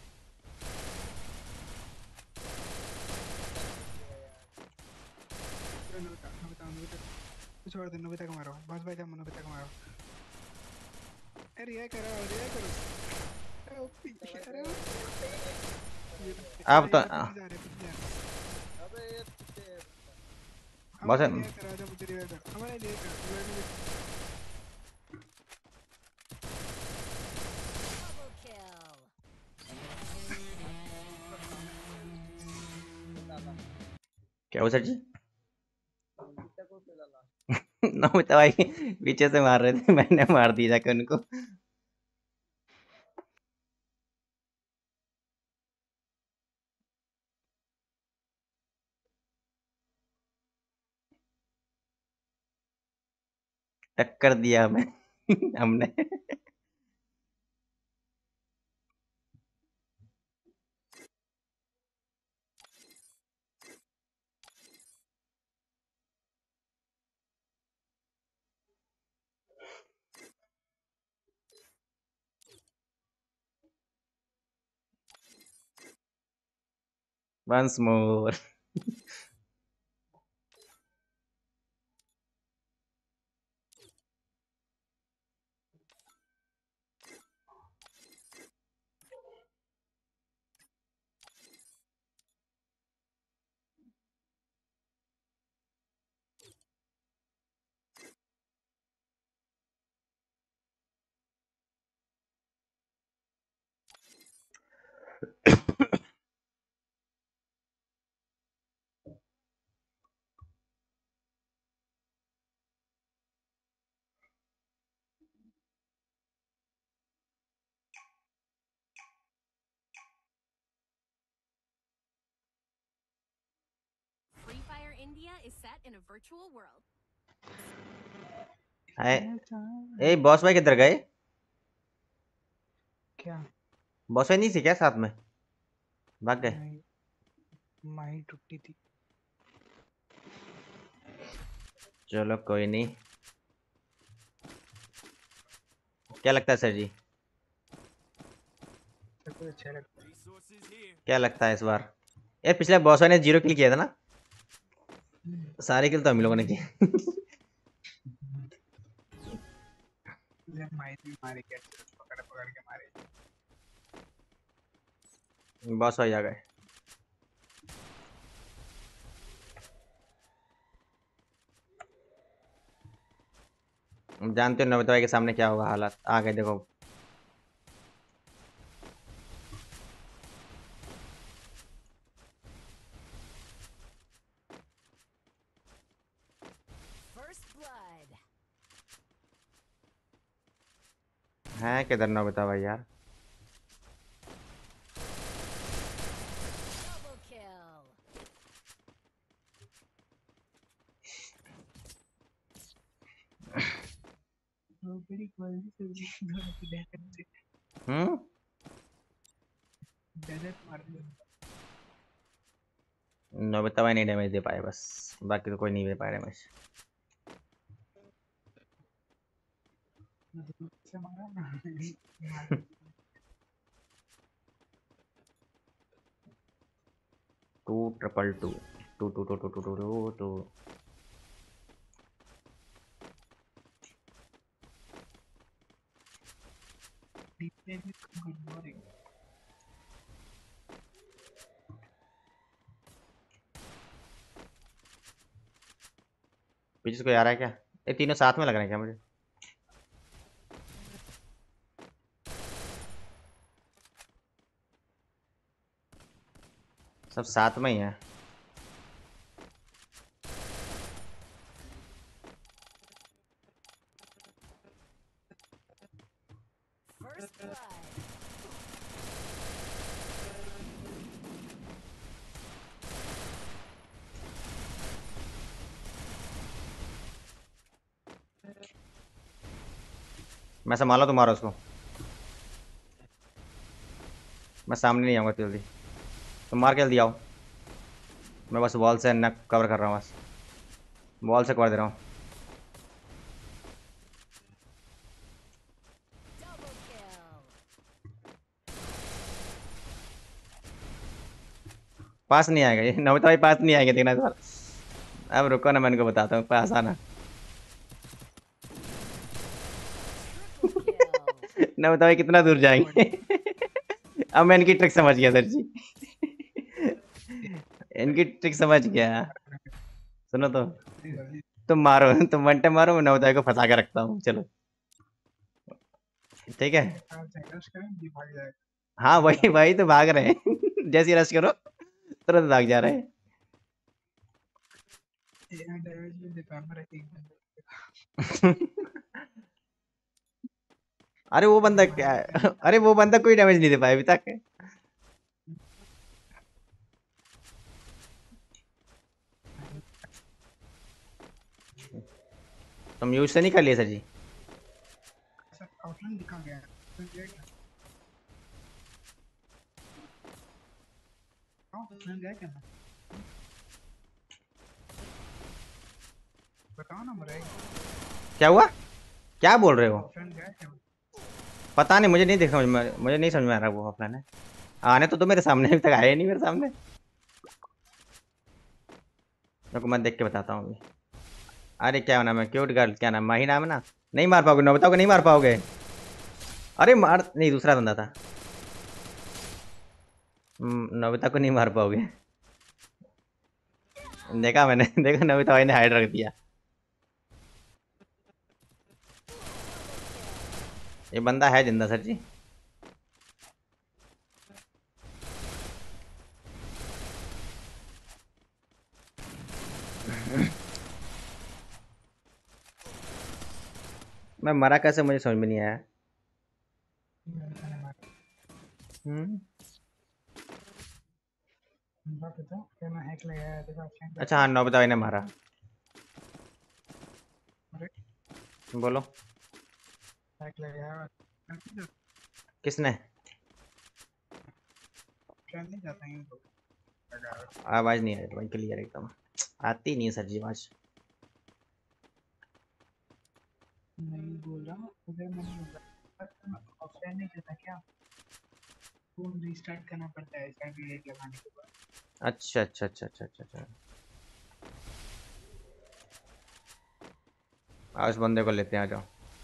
अरे नोबिता नोबिता नोबिता को छोड़ दे, नोबिता को मारो, बस भाई जाओ नोबिता को मारो। अरे ये करो ये करो। अरे वो पीछे, अरे वो- ये अब अरे तो यार पीछे जा रहे पीछे जा रहे। बस हमारे लिए करो, जब मुझे रिवाइव कर हमारे लिए कर रिवाइव मुझे। क्या हो सर जी? नमिता भाई पीछे से मार रहे थे, मैंने मार दिया जाके उनको। टक्कर दिया हमें हमने। Once more. Free Fire India is set in a virtual world. Hi ए बॉस भाई किधर गए? क्या बॉस भाई नहीं थी क्या साथ में? भाग गए? नहीं, माही टूटी थी। चलो कोई नहीं। क्या लगता है सर जी? सब कुछ अच्छा लगता है। क्या लगता है इस बार? यार पिछले बॉस भाई ने जीरो किल किया था ना, सारे किल तो हम लोगों ने किए। जब माही भी मारे क्या, पकड़ पकड़ के मारे। बॉस भाई आ गए। हम जानते हो नमिता भाई के सामने क्या होगा हालत, आ गए देखो। हैं किधर नमिता भाई यार? वो बड़ी क्वालिटी से भी दोनों की डेजर्ट से हम्म डेजर्ट मार दिया। नोबिता भाई नहीं डैमेज दे पाए बस, बाकी तो कोई नहीं दे पाया डैमेज। मतलब से मारा ना मार two triple two two two two two two two two two डीपले भी गुड मॉर्निंग। पीछे से कोई आ रहा है क्या? ये तीनों साथ में लग रहे हैं क्या मुझे? सब साथ में ही है। First blood. मैं संभाला, तुम मारो उसको। मैं सामने नहीं आऊँगा जल्दी, तुम मार के जल्दी आओ। मैं बस वॉल से नक कवर कर रहा हूँ, बस वॉल से कवर दे रहा हूँ। Double kill. पास नहीं आएगा ये, नमिता भाई पास नहीं आएंगे, देखना इस बार। अब रुको ना, मैं इनको बताता हूँ, पास आना। Triple kill. नमिता भाई कितना दूर जाएंगे। अब मैं इनकी ट्रिक समझ गया सर जी। इनकी ट्रिक समझ गया। सुनो तो, तुम मारो, तुम वन टाइम मारो, मैं नमिता भाई को फंसा के रखता हूँ, चलो ठीक है। आप रश करें ये भाग जाएगा। हाँ वही वही तो भाग रहे हैं। जैसे रश करो तुरंत भाग जा रहे हैं। ये डैमेज भी देता है मेरा एक बंदे। अरे वो बंदा क्या है? अरे वो बंदा कोई डैमेज नहीं दे पाया अभी तक। तुम यूज से नहीं कर लिए सर जी? सर आउटलाइन दिखा गया है। तो ये क्या? आउटलाइन गया क्या ना? बताओ ना मुझे। क्या हुआ? क्या बोल रहे हो? आउटलाइन गया क्या? पता नहीं, मुझे नहीं देख समझ में, मुझे नहीं समझ में आ रहा वो ऑफलाइन है। आने तो, तो मेरे सामने अभी तक आए नहीं मेरे सामने। तो मैं देख के बताता हूँ अभी। अरे क्या नाम है, क्यूट गर्ल, क्या नाम, माही नाम है ना? नहीं मार पाओगे, नोबिता को नहीं मार पाओगे। अरे मार नहीं, दूसरा बंदा था। हम्म, नोबिता को नहीं मार पाओगे। देखा मैंने, देखो नोबिता भाई ने हाइड रख दिया। ये बंदा है जिंदा सर जी। मैं मरा कैसे, मुझे समझ में नहीं आया। हम्म बात बताओ क्या मैं हैक लगाया देखो आउटलाइन गया। अच्छा हाँ, नोबिता भाई ने मारा। अरे बोलो। हैक लगाया। किसने? आउटलाइन नहीं जाता है तो लगा। आवाज नहीं आ रही भाई, क्लियर एकदम आती नहीं है सर जी आवाज। नहीं बोल रहा हूँ उधर नहीं होगा। ऑफलाइन नहीं जाता क्या? फोन रीस्टार्ट करना पड़ता है सर्वर रेट लगाने के बाद। अच्छा अच्छा अच्छा अच्छा अच्छा अच्छा। आज उस बंदे को लेते हैं, आ जाओ।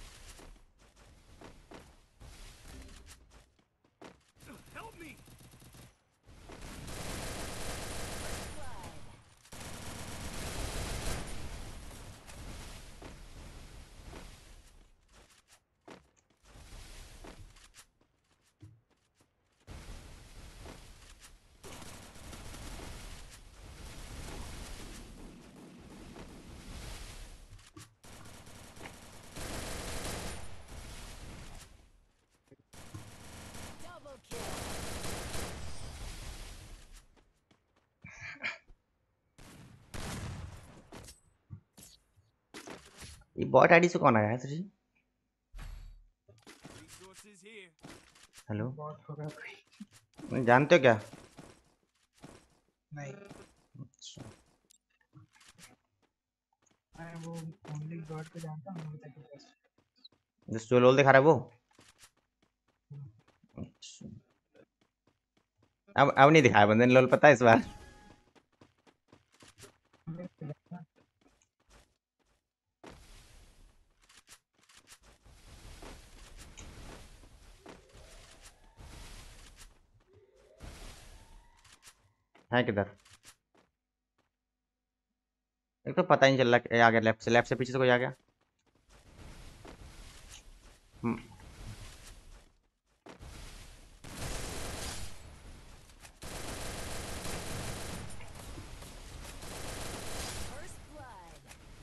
Double kill. ये बॉट आईडी से कौन आया है सर जी? हेलो, बहुत होगा कोई। जानते हो क्या? नहीं, अच्छा, मैं वो ओनली गॉड को जानता हूँ, नोबिता के बस। जिस जो लोल दिखा रहा है वो। अच्छा, अब अब नहीं दिखाया बंदे ने लोल, पता है इस बार। है किधर? एक तो पता ही नहीं चल रहा, ये आ गया लेफ्ट से, लेफ्ट से पीछे से कोई आ गया। हम्म, First blood.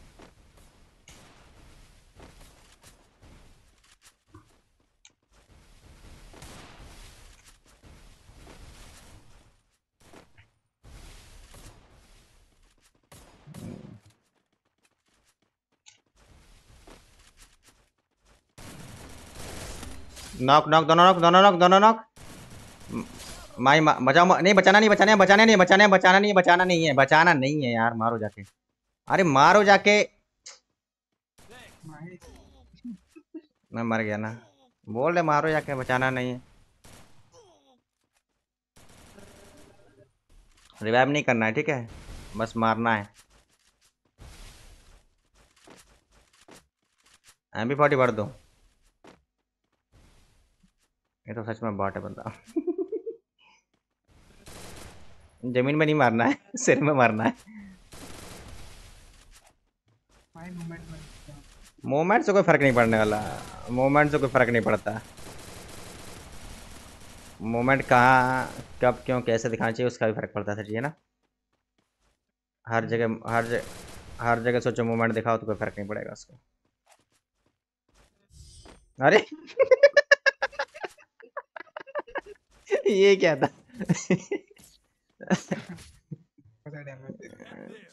नॉक नॉक, दोनों नॉक, दोनों नॉक, दोनों नॉक। माई मा, बचाओ मा- नहीं बचाना, नहीं बचाना है, बचाना नहीं, बचाना है, बचाना नहीं, बचाना नहीं है, बचाना नहीं है यार, मारो जाके। अरे मारो जाके। माही मैं मर गया ना। बोल रहे मारो जाके, बचाना नहीं है। रिवाइव नहीं करना है, ठीक है, बस मारना है। एम बी फोर्टी भर दो। ये तो सच में बॉट है बंदा। जमीन में नहीं मारना है, सिर में मारना है। माही मूवमेंट में। मूवमेंट से कोई फर्क नहीं पड़ने वाला। मूवमेंट से कोई फर्क नहीं पड़ता। मूवमेंट कहाँ, कब, क्यों, कैसे दिखाना चाहिए, उसका भी फर्क पड़ता है, चाहिए ना। हर जगह, हर जगह, हर जगह सोचो मूवमेंट दिखाओ तो कोई फर्क नहीं पड़ेगा उसको। अरे ये क्या था? पता डैमेज दे दिया।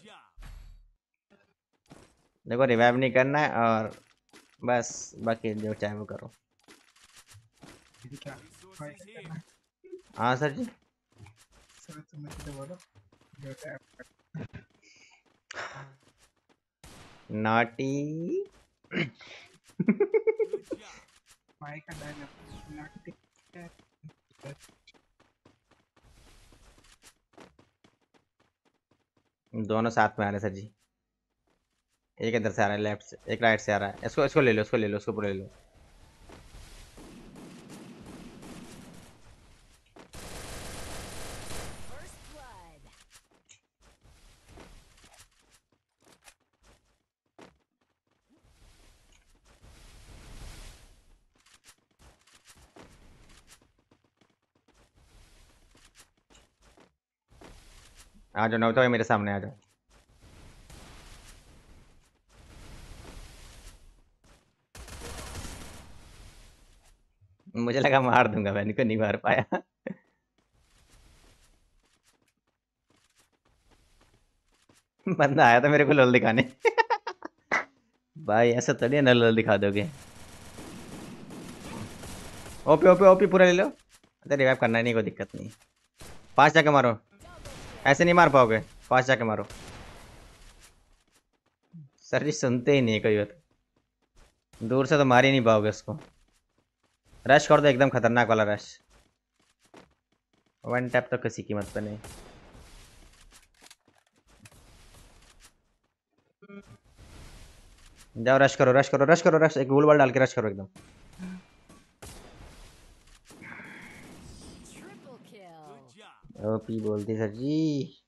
देखो रिवाइव नहीं करना है, और बस बाकी जो चाहे वो करो। ये क्या भाई करना है? हाँ सर जी। सर तुम मुझे तो बोलो जो टैप नाटी। माही का डायलॉग नाटी है। दोनों साथ में आ रहे हैं सर जी। एक इधर से आ रहा है लेफ्ट से, एक राइट से आ रहा है। इसको इसको ले लो, इसको ले लो, इसको पूरा ले लो। First blood. आ जाओ, नवता भाई मेरे सामने आ जाओ। मुझे लगा मार दूंगा, मैंने को नहीं मार पाया। बंदा आया था मेरे को लोल दिखाने। भाई ऐसा थोड़ी है ना लोल दिखा दोगे। ओपी ओपी ओपी पूरा ले लो। अरे रिवाइव करना ही नहीं, कोई दिक्कत नहीं। पास जाके मारो। Double kill. ऐसे नहीं मार पाओगे, पास जाके मारो। सर जी सुनते ही नहीं कोई बात। दूर से तो मार ही नहीं पाओगे उसको। रश कर दो, एकदम खतरनाक वाला रश। वन टैप तो किसी कीमत पे नहीं। जाओ रश करो, रश करो, रश करो, रश, एक गोल बॉल डाल के रश करो एकदम। Triple kill. ओपी बोलती सर जी।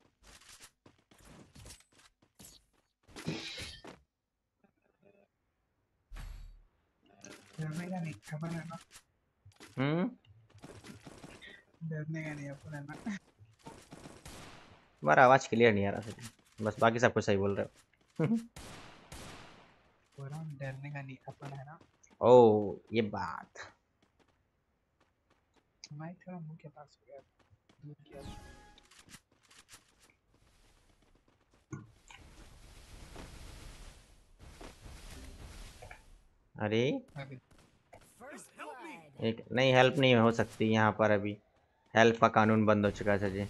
डरने का नहीं अपन है ना। हम्म। डरने का नहीं अपन है ना। तुम्हारा आवाज क्लियर नहीं आ रहा सर जी, बस बाकी सब कुछ सही बोल रहे हो। बोल रहा हूँ डरने का नहीं अपन है ना। ओ ये बात। माही थोड़ा मुंह के पास हो गया, दूर किया। अरे आगे First blood. एक नहीं, हेल्प नहीं हो सकती यहाँ पर अभी। हेल्प का कानून बंद हो चुका है सर जी।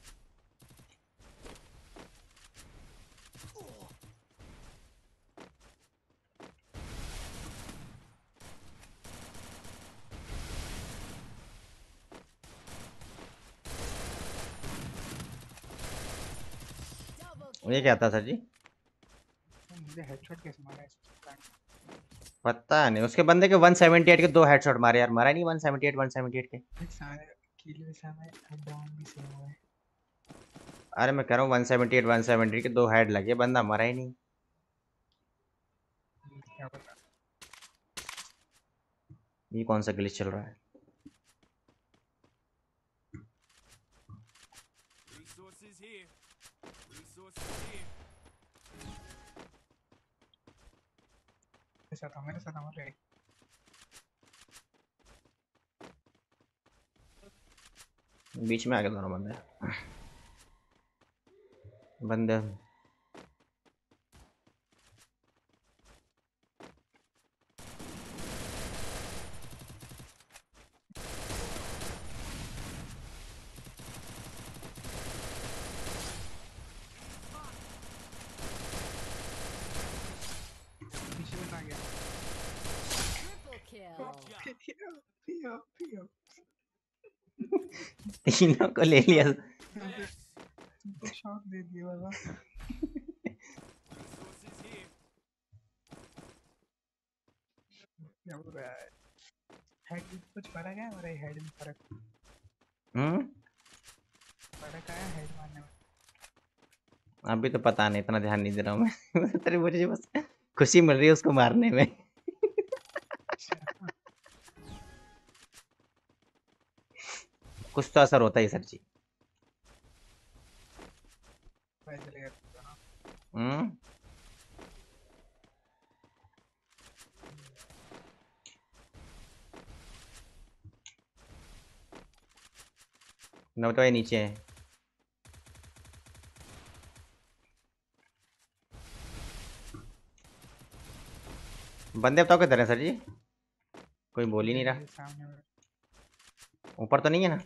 Double ये क्या था kill. सर जी? सर मुझे हेडशॉट कैसे मारा है इसका? पता नहीं, उसके बंदे के वन सेवेंटी एट के दो हेडशॉट मारे यार, मरा नहीं one seventy eight one seventy eight के। ये सारे किल भी सारे डाउन भी सेम हुए। अरे मैं कह रहा हूँ one seventy eight one seventy के दो हेड लगे, बंदा मरा ही नहीं। क्या पता। ये कौन सा ग्लिच चल रहा है? Resources here. Resources here. मेरे साथ आओ, मेरे साथ आओ रे। बीच में आ गए दोनों बंदे। बंदे पीछे में आ गया। Triple kill. पियो पियो पियो। तीनों को ले लिया। तुमको शॉक दे दिया बाबा। Resources here. क्या हो रहा है? हेड में कुछ फर्क है? मेरे हेड में फर्क हम्म फर्क आया हेड मारने में। अभी तो पता नहीं, इतना ध्यान नहीं दे रहा हूँ मैं। तेरे मुझे बस खुशी मिल रही है उसको मारने में। कुछ तो असर होता है सर जी। पता चलेगा। हम्म नोट भाई नीचे है। बंदे बताओ किधर है सर जी? कोई बोल ही नहीं रहा। सामने में। ऊपर तो नहीं है ना?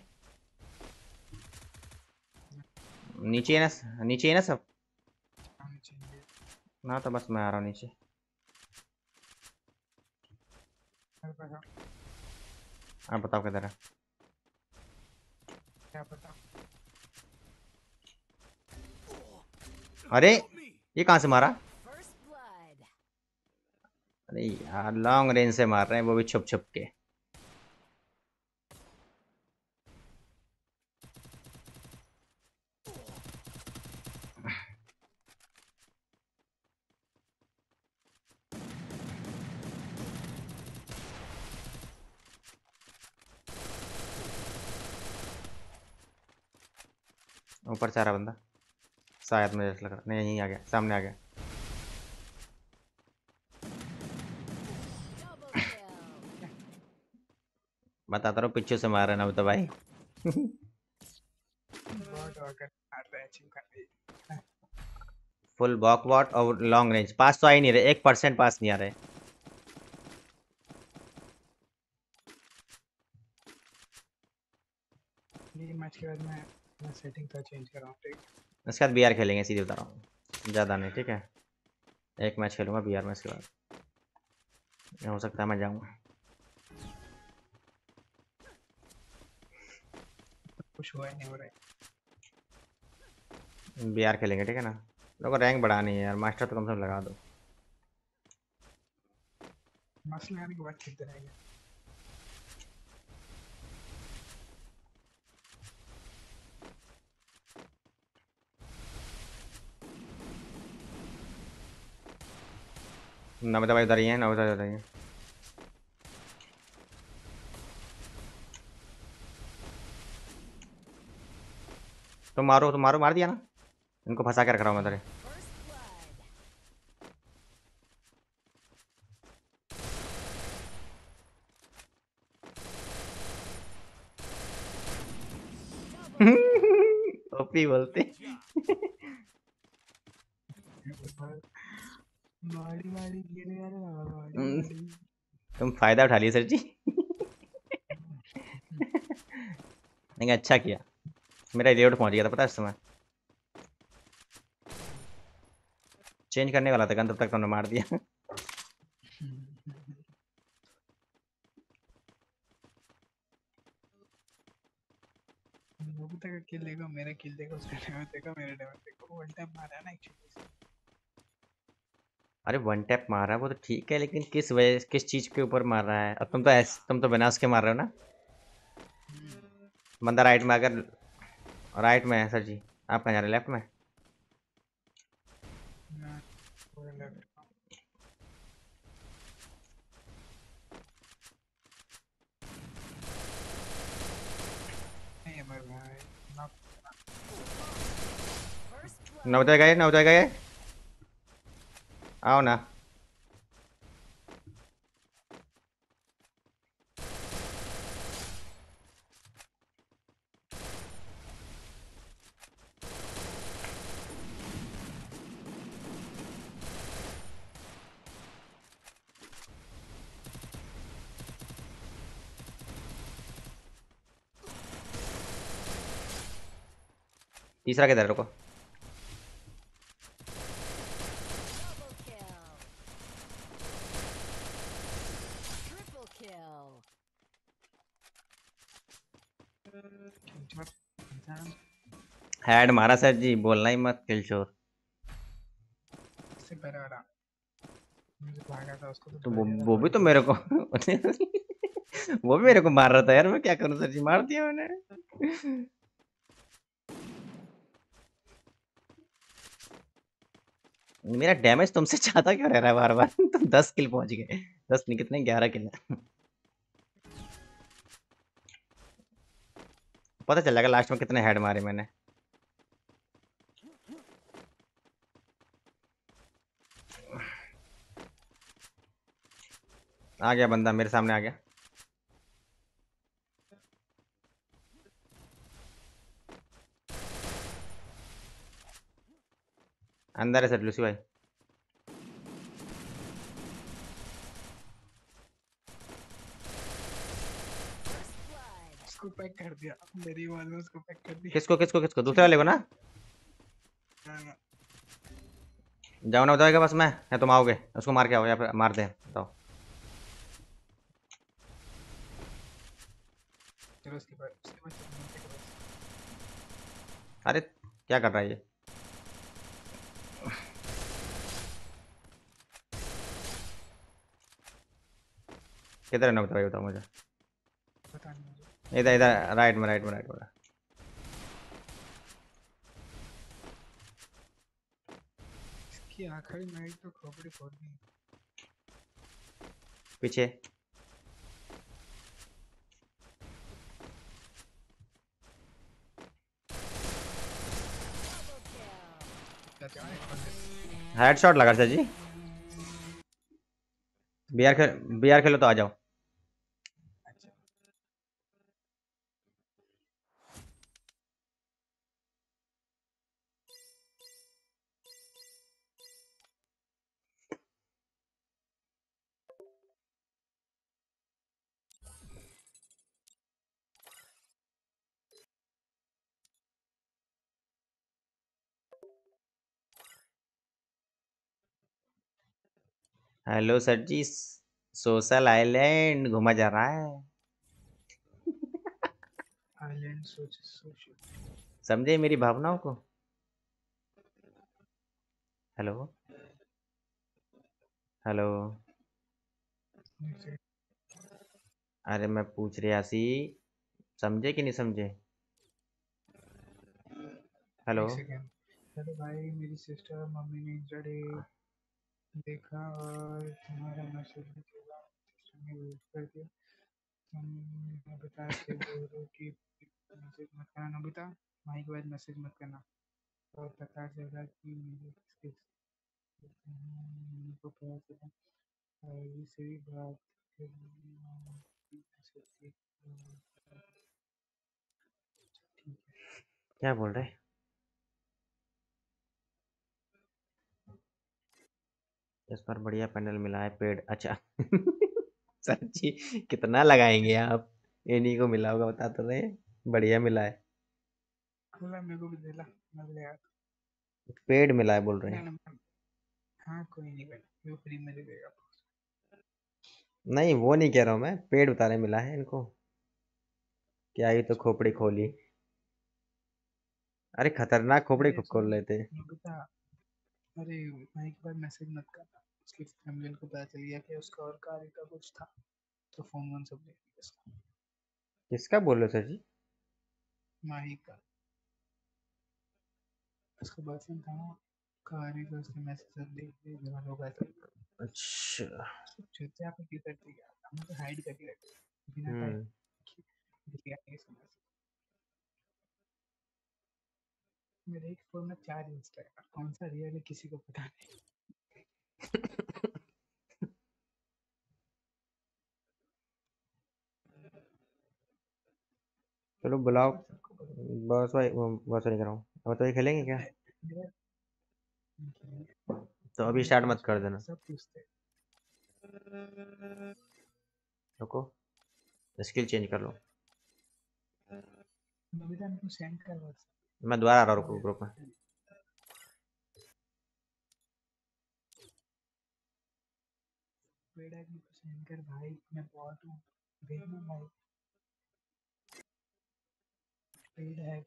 नीचे है ना? नीचे है ना सब? सामने चाहिए। ना तो बस मैं आ रहा हूँ नीचे। मेरे पास आओ। आप बताओ किधर है? क्या पता। अरे ये कहाँ से मारा? First blood. अरे यार लॉन्ग रेंज से मार रहे हैं, वो भी छुप छुप के। ऊपर से आ रहा बंदा शायद, मुझे ऐसा लग रहा। नहीं यहीं आ गया, सामने आ गया। Double kill. बताता रहा पीछे से मार रहे हैं ना तो भाई। बहुत ऑर्डर मार रहा है चिमकांडी। फुल बॉक वॉट और लॉन्ग रेंज पास तो आ ही नहीं रहे, एक परसेंट पास नहीं आ रहे। ये मैच के बाद मैं मैं सेटिंग का चेंज कर रहा हूँ ठीक। इसके बाद बी आर खेलेंगे, सीधे बता रहा हूँ, ज़्यादा नहीं ठीक है। एक मैच खेलूंगा बी आर में, इसके बाद ये हो सकता है मैं जाऊँगा। कुछ हुआ ही नहीं हो रहा है। बी आर खेलेंगे ठीक है ना। लोगों को रैंक बढ़ानी है यार, मास्टर तो कम से कम लगा दो। मस्त लगाने के बाद खेलते रहेंगे। नमिता भाई उधर ही है, नमिता भाई उधर ही है। तो मारो तो मारो, मार दिया ना। इनको फंसा के रख रहा हूँ मैं उधर। First blood. Double kill. OP बोलते। मारी मारी गिरे यार बाबा मारी हम्म, मारी। तुम फायदा उठा लिए सर जी। लेकिन अच्छा किया, मेरा रिलोड पहुंच गया था पता है इस समय। चेंज करने वाला था गन, तब तक तुमने मार दिया। नोबिता का किल देखो, मेरा किल देखो, उसका डैमेज देखो, मेरा डैमेज देखो, वन टाइम मारा है ना एक्चुअली। अरे वन टैप मार रहा है वो तो ठीक है, लेकिन किस वजह किस चीज के ऊपर मार रहा है? अब तुम तो ऐस, तुम तो बिना उसके मार रहे हो ना। बंदा राइट में, अगर राइट में है सर जी, आप कहाँ जा रहे हैं? लेफ्ट में? ना वो लेफ्ट। नहीं अमर भाई ना। First नवोदय गए, नवोदय गए, आओ ना। तीसरा किधर है? रुको। double kill. Triple kill. किलचोर इंसान हेड मारा सर जी, बोलना ही मत किलचोर। से पहले वाला मुझे भागा था उसको तो तो वो बढ़िया था वो भी बड़ी तो जोर मेरे से। को वो भी मेरे को मार रहा था यार, मैं क्या करूं सर जी, मार दिया मैंने। मेरा डैमेज तुमसे ज्यादा क्यों रह रहा है बार बार? तुम दस किल पहुंच गए, दस नहीं कितने, ग्यारह किल है। पता चल जाएगा लास्ट में कितने हेड मारे मैंने। आ गया बंदा, मेरे सामने आ गया। अंदर है सर लूसी भाई। First blood. उसको पैक कर दिया, मेरी आवाज में उसको पैक कर दिया। किसको किसको किसको? दूसरे वाले को ना? हाँ, जाओ ना बताओगे बस मैं, या तुम आओगे उसको मार के आओ, या फिर मार दे बताओ। चलो उसके बाद उसके बाद चलो नोबिता के पास। अरे क्या कर रहा है ये? किधर है ना बताओ, बताओ मुझे। पता नहीं मुझे। इधर इधर, राइट में, राइट में, राइट में। इसकी आखिरी नाइट तो खोपड़ी फोड़ दी। पीछे। Double kill. जाते हैं एक और। हेडशॉट लगा सर जी। बीआर खेल, बीआर खेलो तो आ जाओ। अच्छा hello sir ji, social island घूमा जा रहा है, आइलैंड सोच सोच। समझे मेरी भावनाओं को? Hello, hello. अरे मैं पूछ रहा सी, समझे कि नहीं समझे? हेलो। एक सेकेंड। हेलो भाई, मेरी सिस्टर मम्मी ने इंस्टा डे देखा और तुम्हारा मैसेज निकला, सिस्टर ने वेट कर दिया। तुम बता से बोलो कि मैसेज मत करना नोबिता, वहीं के बाद मैसेज मत करना। और पता चला कि मेरे किसके मम्मी को पता चला, और से भी बात करनी मैसेज की। ठीक है। क्या बोल रहे? इस बार बढ़िया पैनल मिला है, पेड़ अच्छा। सर जी कितना लगाएंगे आप? इन्हीं को मिला होगा बता तो रहे। बढ़िया मिला है। अल्लाह मेरे को भी दिला, मैं ले आया। पेड मिला है बोल रहे ना हैं। ना, हाँ कोई नहीं भाई, वो फ्री में दे देगा। नहीं वो नहीं कह रहा हूँ मैं, पेड बता रहे मिला है इनको। क्या ही तो खोपड़ी खोली। अरे खतरनाक खोपड़ी अरे खुद खोल सुन, लेते। बता, अरे भाई के बाद मैसेज मत करना, उसकी फैमिली को पता चल गया कि उसका और कार्य का कुछ था, तो फोन वोन सब ले लिया उसका। किसका बोल रहे हो सर जी? माही का, उसका बॉयफ्रेंड था ना, कार्य का, उसने मैसेज सब देख लिया, जवान होगा सब। अच्छा। चुतिया पे क्यों करती है, हमने तो हाइड करके रखा बिना टाइप हम्म। दिया नहीं समझ। मेरे एक फोन में चार इंस्टा है, कौन सा रियल है किसी को पता नहीं। चलो बुलाओ। पासवर्ड सबको पता बस भाई वो- बस नहीं कर रहा हूँ। अब तो ये खेलेंगे क्या? है। मेरा तो अभी मेरा स्टार्ट मत कर पासवर्ड देना। सब पूछते हैं। रुको, स्किल चेंज कर लो। नविता मेरे को सेंड कर व्हाट्सएप। मैं दोबारा आ रहा हूँ, रुको ग्रुप में। पेड़ है, मेरे को सेंड कर भाई, मैं बहुत हूँ, भेजना भाई। पेड़ है,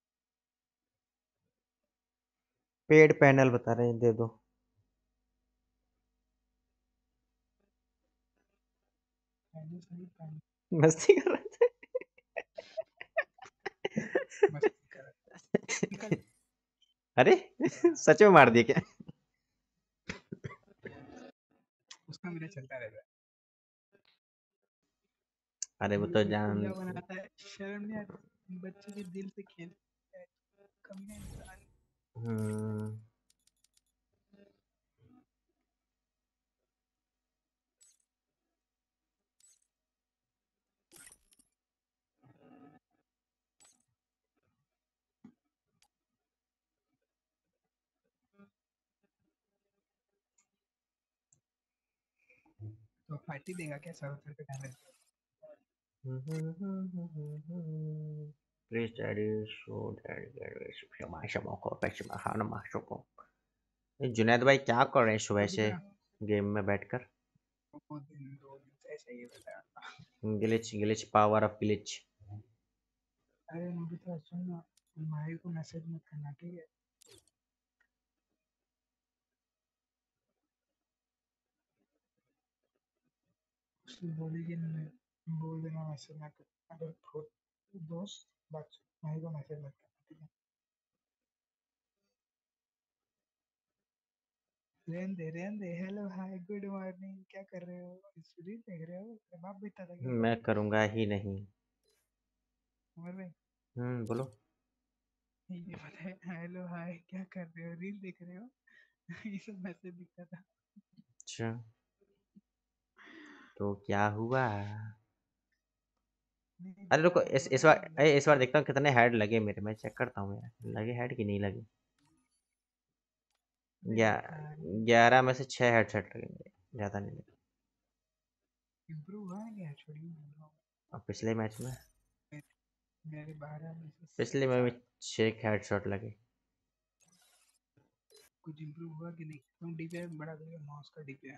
पेड पैनल बता रहे हैं, दे दो। पहले सही पहले मस्ती कर रहे मस्ती कर निकल। थे। अरे सच में मार दिया क्या? उसका मेरा चलता रहता है। अरे वो मेरे तो को जान। उल्ला बनाता है, शर्म नहीं आती, बच्चे के दिल से खेलता है, कमीना इंसान। हम्म। तो पार्टी देगा क्या सौ रुपये का damage? Please daddy show daddy daddy क्षमा क्षमा को क्षमा खान माशो को। ये जुनैद भाई क्या कर रहे हैं सुबह से कविता, गेम में बैठकर? दो दिन दो दिन से ऐसे ही बताया। Glitch glitch power of glitch. अरे नोबिता सुन ना, माही को मैसेज मत करना ठीक है। उससे बोलेगी नहीं, बोल देना मैसेज ना कर, अगर खुद दोस्त बात, माही को मैसेज मत करना ठीक है। रहने दे रहने दे, हेलो हाय गुड मॉर्निंग, क्या कर रहे हो, रील देख रहे हो, बाप बेटा था क्या? मैं करूँगा ही नहीं। उमर भाई, हम्म बोलो। ये पता है, हेलो हाय क्या कर रहे हो, रील देख रहे हो? ये सब मैसेज दिखता था। अच्छा तो क्या हुआ? नहीं अरे रुको, दिखता है, इस बोला इस ना बार मैं। अरे इस बार देखता हूँ कितने हेड लगे मेरे, मैं चेक करता हूँ यार, लगे हेड कि नहीं लगे। अरे ग्या भिखारी, ग्यारह में से छः हेडसेट लगे मेरे, ज़्यादा नहीं लगे। इम्प्रूव हुआ है क्या, छोड़िए बोल रहा और पिछले मैच में, हूँ। मेरे बारह में से पिछले में भी सात। छः हेडशॉट लगे। कुछ इम्प्रूव हुआ कि नहीं, तुम डीपीआई बढ़ा दो माउस का डीपीआई।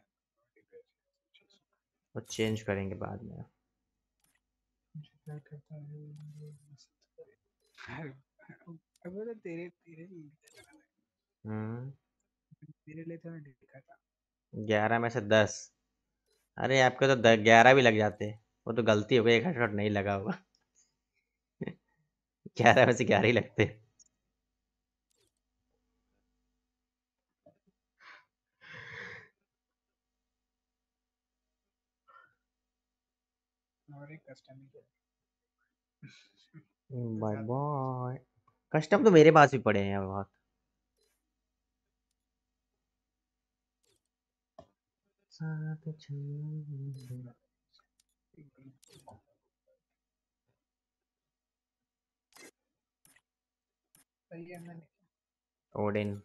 वो चेंज करेंगे बाद में। मुझे क्या करता है ये मस्त करे। अब वो तो तेरे तेरे लिए लिखा था, हम्म। तेरे लिए तो मैं लिखा था। ग्यारह में से दस। अरे आपके तो द- ग्यारह भी लग जाते। वो तो गलती हो गई, एक हेडशॉट नहीं लगा होगा। ग्यारह में से ग्यारह ही लगते। और एक कस्टम ही किया बाय साथ में। बाय। कस्टम तो मेरे पास भी पड़े हैं बहुत। साथ चल। सही है मैंने, ओडिन।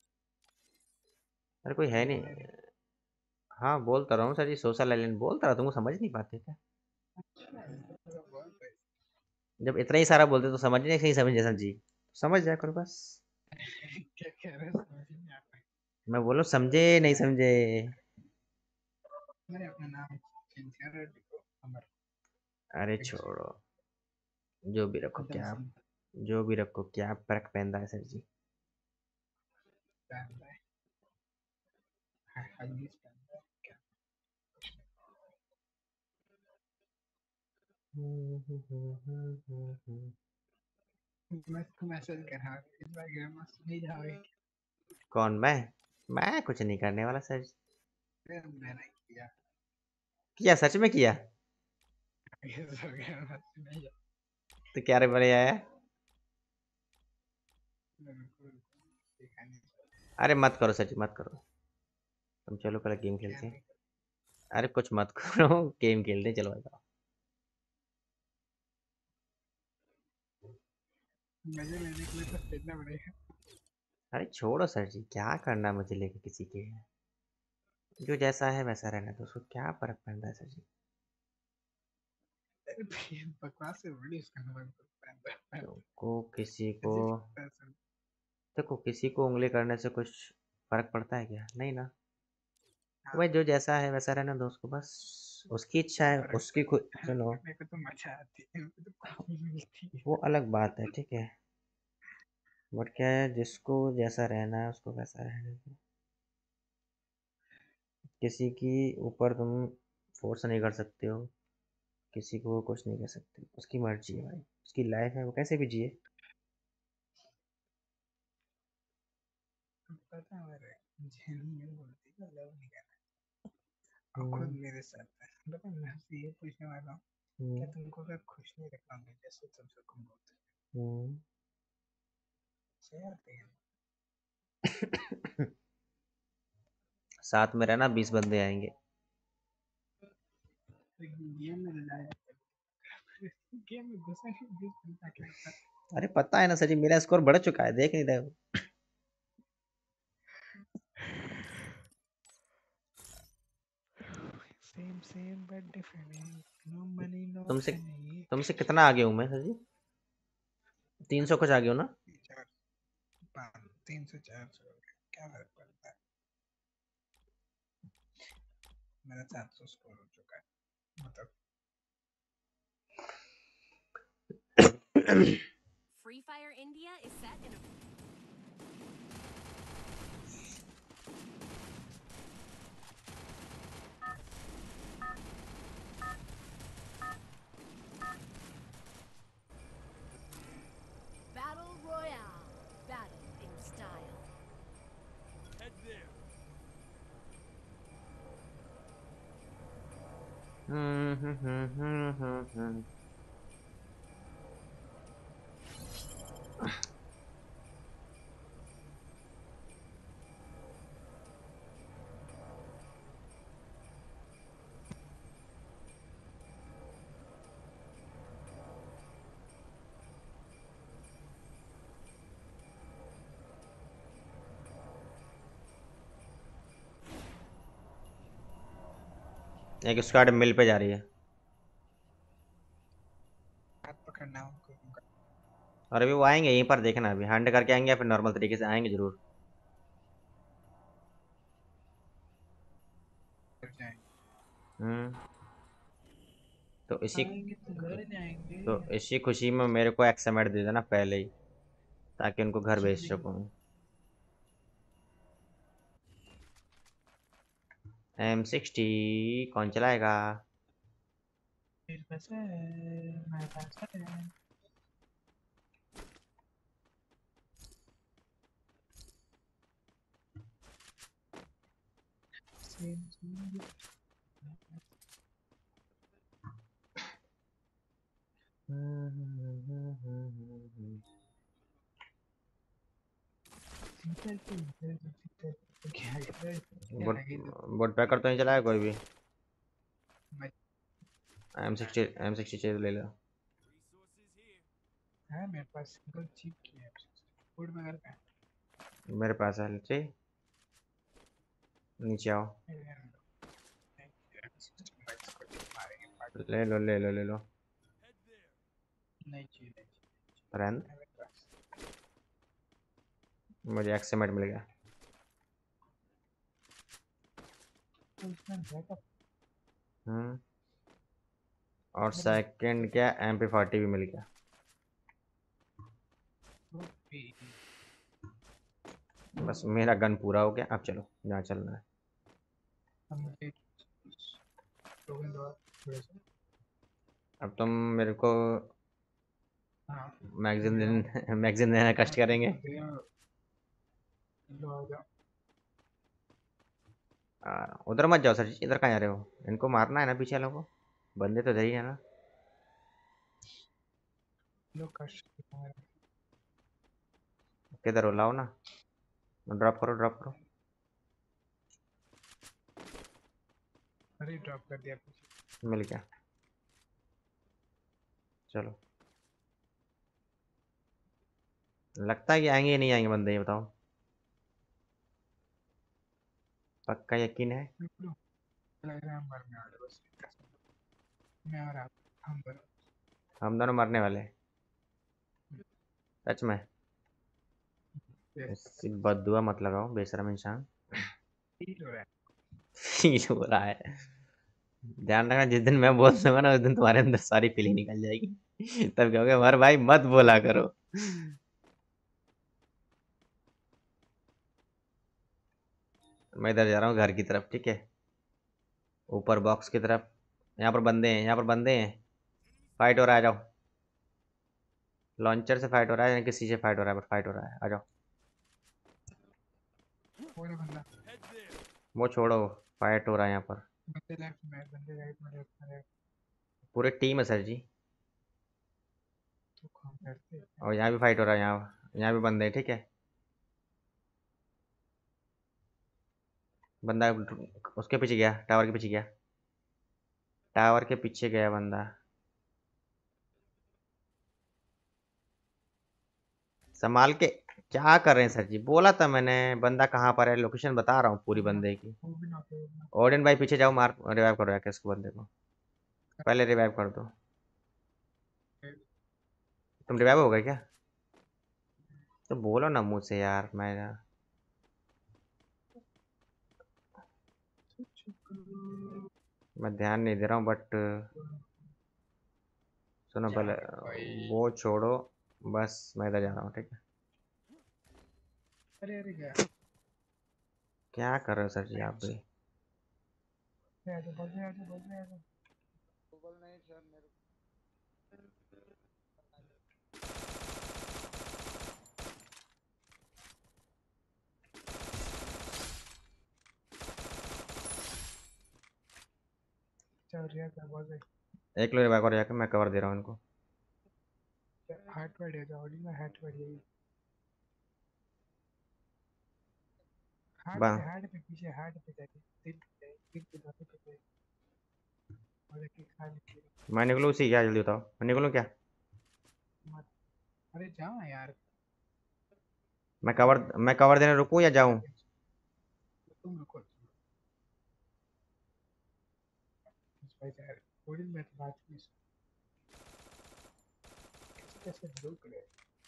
अरे कोई है नहीं। बोला नहीं। हाँ बोलता रहा हूँ सर जी, सोशल आइलैंड बोलता रहा, तुमको समझ नहीं पाते क्या? अच्छा, तो बहुत है। जब इतना ही सारा बोलते तो समझ नहीं सही समझ सर जी समझ जाया करो बस। क्या कह रहे हो समझ नहीं आ रहा है। मैं बोलो समझे नहीं समझे। मैंने अपना नाम चेंज कर लिखो अमर। अरे छोड़ो जो भी रखो एकदम क्या सिंपल जो भी रखो क्या फर्क पैंदा है सर जी। रहता है। हाँ, हगीज पहनता है क्या कुछ नहीं। मैं इसको मैसेज कर रहा हूँ इस बार ग्रामर नहीं जाओगे कौन मैं मैं कुछ नहीं करने वाला सर जी। क्या मैंने किया किया सच में किया इस बार ग्रामर नहीं जाओ तो क्या रे बड़े आया। बिल्कुल देखा नहीं अरे मत करो सर जी मत करो तुम चलो पहले गेम क्या खेलते हैं। नहीं अरे कुछ मत करो गेम खेलते हैं, चलो आ जाओ। मजे लेने के लिए तो खेलना पड़ेगा। अरे छोड़ो सर जी क्या करना मुझे लेके किसी के जो जैसा है वैसा रहना तो उसको क्या फर्क पड़ता है सर जी। अरे फिर बकवास से बड़ी उसका नाम पहनता है को किसी को अजीब लगता है सब। देखो किसी को उंगली करने से कुछ फर्क पड़ता है क्या नहीं ना। तो हाँ भाई जो जैसा है वैसा रहना दो उसको बस उसकी इच्छा है फर्क उसकी खुद पड़ता है सुनो मेरे को तो मजा आती है मेरे को तो खुशी मिलती है। वो अलग बात है ठीक है। बट क्या है जिसको जैसा रहना है उसको वैसा रहने दो। किसी की ऊपर तुम फोर्स नहीं कर सकते हो किसी को कुछ नहीं कर सकते उसकी मर्जी है भाई उसकी लाइफ है वो कैसे भी जिए। पता है मेरे जेनी ये बोलती है लव नहीं करना और खुद हम्म मेरे साथ है पता है मैं आपसे ये पूछने वाला हूँ क्या हम्म तुमको अगर खुश नहीं रखोगे जैसे तुम सबको बोलते हम्म। हो सही आते हैं साथ में रहना बीस बंदे आएंगे। गेम में लड़ाई गेम में घुसा नहीं बीच में ताकि होता अरे पता है ना सर जी मेरा स्कोर बढ़ चुका है देख नहीं रहे हो। Same same but different no money no तुमसे एनी तुमसे कितना आगे हूँ मैं सर जी तीन सौ कुछ आगे हूँ ना। चार पाँच तीन सौ चार सौ क्या फर्क पड़ता है मेरा सात सौ स्कोर हो चुका है मतलब Free Fire India is set in a battle royale. Battle in style. Head there. हम्म हम्म हम्म हम्म हम्म। एक स्क्वाड मिल पे जा रही है हाथ पकड़ना उनको उनका और अभी वो आएंगे यहीं पर देखना अभी हंड करके आएंगे या फिर नॉर्मल तरीके से आएंगे जरूर। कर जाए हम्म। तो इसी आएंगे तो घर जाएंगे। तो इसी खुशी में मेरे को एक्सएमएट दे देना पहले ही ताकि उनको घर जी भेज जी सकूँ। एम सिक्सटी कौन चलाएगा। मेरे पास है मेरे पास है सेम सेम सीटर के इधर सीटर क्या इधर क्या बोट आगे तो बोट पैकर तो नहीं चलाया कोई भी। मैं एम सिक्सटी एम सिक्सटी ले लो। Resources here. है मेरे पास सिंगल चिप की है फूड मगर का मेरे पास है नीचे नीचे आओ मारेंगे ले लो ले लो ले लो। Head there. नहीं चाहिए नहीं चाहिए रहने दे, मेरे पास। मुझे एक्समेट मिल गया। तो इसमें बैकअप हम्म और सेकंड क्या, एम पी फोर्टी भी मिल गया। भी बस मेरा गन पूरा हो गया, अब चलो जहाँ चलना है। मुझे टोकन दो थोड़े से। अब तुम मेरे को हाँ मैगजीन दे रहा हूँ। देने मैगजीन देना कष्ट करेंगे। दे रहा हूँ। लो आ जाओ। आ, उधर मत जाओ सर जी, इधर कहाँ जा रहे हो? इनको मारना है ना पीछे वालों को, बंदे तो इधर ही है ना। लो कश किधर हो, लाओ ना, ड्रॉप करो ड्रॉप करो। अरे ड्रॉप कर दिया पीछे। मिल गया, चलो। लगता है कि आएंगे या नहीं आएंगे बंदे, ये बताओ। पक्का यकीन है? लो लग रहा है हम मरने वाले बस कसम। मैं और आप हम दोनों। हम दोनों मरने वाले हैं? सच में? Yes, इसकी बददुआ मत लगाओ बेशरम इंसान। feel हो रहा है। फील हो रहा है? ध्यान रखना, जिस दिन मैं बोल दूंगा ना उस दिन तुम्हारे अंदर सारी फीलिंग निकल जाएगी। तब कहोगे मर भाई मत बोला करो। मैं इधर जा रहा हूँ घर की तरफ, ठीक है, ऊपर बॉक्स की तरफ। यहाँ पर बंदे हैं, यहाँ पर बंदे हैं, फाइट हो रहा है, आ जाओ। लॉन्चर से फाइट हो रहा है या किसी से फाइट हो रहा है, बट फाइट हो रहा है, आ जाओ। वो रहा बंदा। Head there. वो छोड़ो, फाइट हो रहा है यहाँ पर। बंदे लेफ्ट में बंदे राइट में लेफ्ट में राइट। पूरे टीम है सर जी। तो कौन करते हैं? और यहाँ भी फाइट हो रहा है, यहाँ यहाँ भी बंदे हैं, ठीक है। बंदा उसके पीछे गया, टावर के पीछे गया, टावर के पीछे गया बंदा। संभाल के। क्या कर रहे हैं सर जी, बोला था मैंने बंदा कहाँ पर है, लोकेशन बता रहा हूँ पूरी बंदे की। वो भी नॉक है वो भी knock ओडिन भाई पीछे जाओ, मार रिवाइव करो जाके इसको, बंदे को पहले रिवाइव कर दो। है। तुम रिवाइव हो गए क्या? तो बोलो ना मुँह से यार, मैं मैं ध्यान नहीं दे रहा हूँ बट सुनो क्या पहले, है भाई? वो छोड़ो, बस मैं इधर जा रहा हूँ, ठीक है। अरे अरे गया। क्या कर रहे हो सर जी आप भी? आ जाओ बस में आ जाओ बस में आ जाओ। चल रिया का बस है। एक लोग रिवाइव करो जाके, मैं कवर दे रहा हूँ इनको। हार्ट वाइड है जाओ में हार्ट वाइड है। हार्ट बा पे हार्ट पे पीछे हार्ट पे जाके दिल पे जाए दिल पे दांतों पे जाए और एक खा लीजिए। मैं निकलूँ उसी, क्या जल्दी बताओ, मैं निकलूँ क्या? मत अरे जाओ यार। मैं कवर मैं कवर देने रुकूँ या जाऊँ? तुम रुको बस भाई यार थोड़ी मैं तो बात नहीं सुन। कैसे कैसे रुक गए।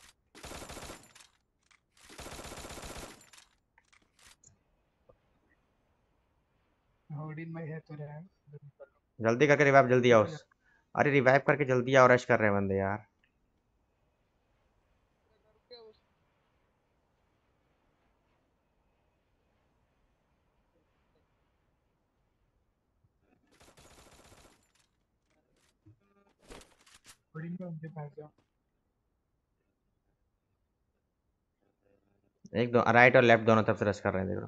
होर्डिंग में है तो रहा है। जल्दी करके रिवाइव, जल्दी आओ। अरे रिवाइव करके जल्दी आओ, रश कर रहे हैं बंदे यार। होर्डिंग में उनके पास जाओ। एक दो राइट और लेफ्ट दोनों तरफ से रश कर रहे हैं, देख लो।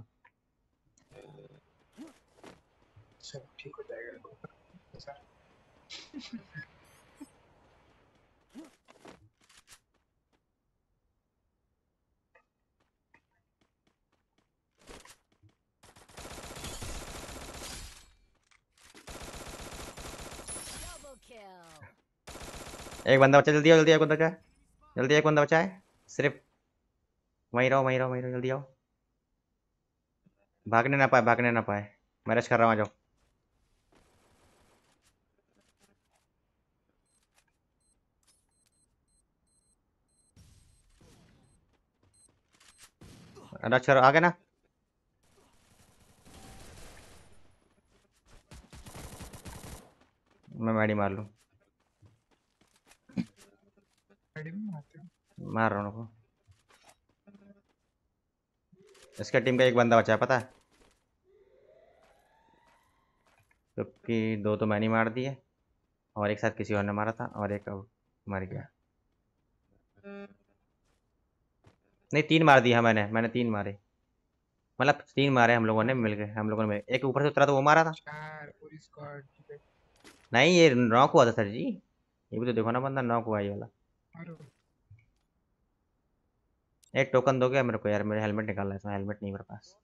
सब ठीक हो जाएगा। Sir Double kill. एक बंदा बचा, जल्दी आओ जल्दी, एक बंदा बचा है, जल्दी एक बंदा बचा है सिर्फ। वहीं रहो वहीं रहो वहीं रहो, जल्दी आओ। भागने ना पाए, भागने ना पाए, मैं रश कर रहा हूँ, आ जाओ। रश करो, आगे ना। मैं मैडी मार लूँ। गाड़ी में आते हो। मार रहा हूँ उनको। इसके टीम का एक बंदा बचा है पता है, क्योंकि दो तो मैंने मार दिए और एक साथ किसी और ने मारा था और एक अब मर गया। नहीं तीन मार दिया मैंने मैंने तीन मारे, मतलब तीन मारे हम लोगों ने मिल गए, हम लोगों ने एक ऊपर से उतरा तो वो मारा था। चार पूरी स्क्वाड की है। नहीं ये नॉक हुआ था सर जी, ये भी तो देखो ना बंदा नॉक हुआ ये वाला। मारो। एक टोकन दोगे मेरे को यार, मेरे हेलमेट निकालना है, इसमें हेलमेट नहीं मेरे पास।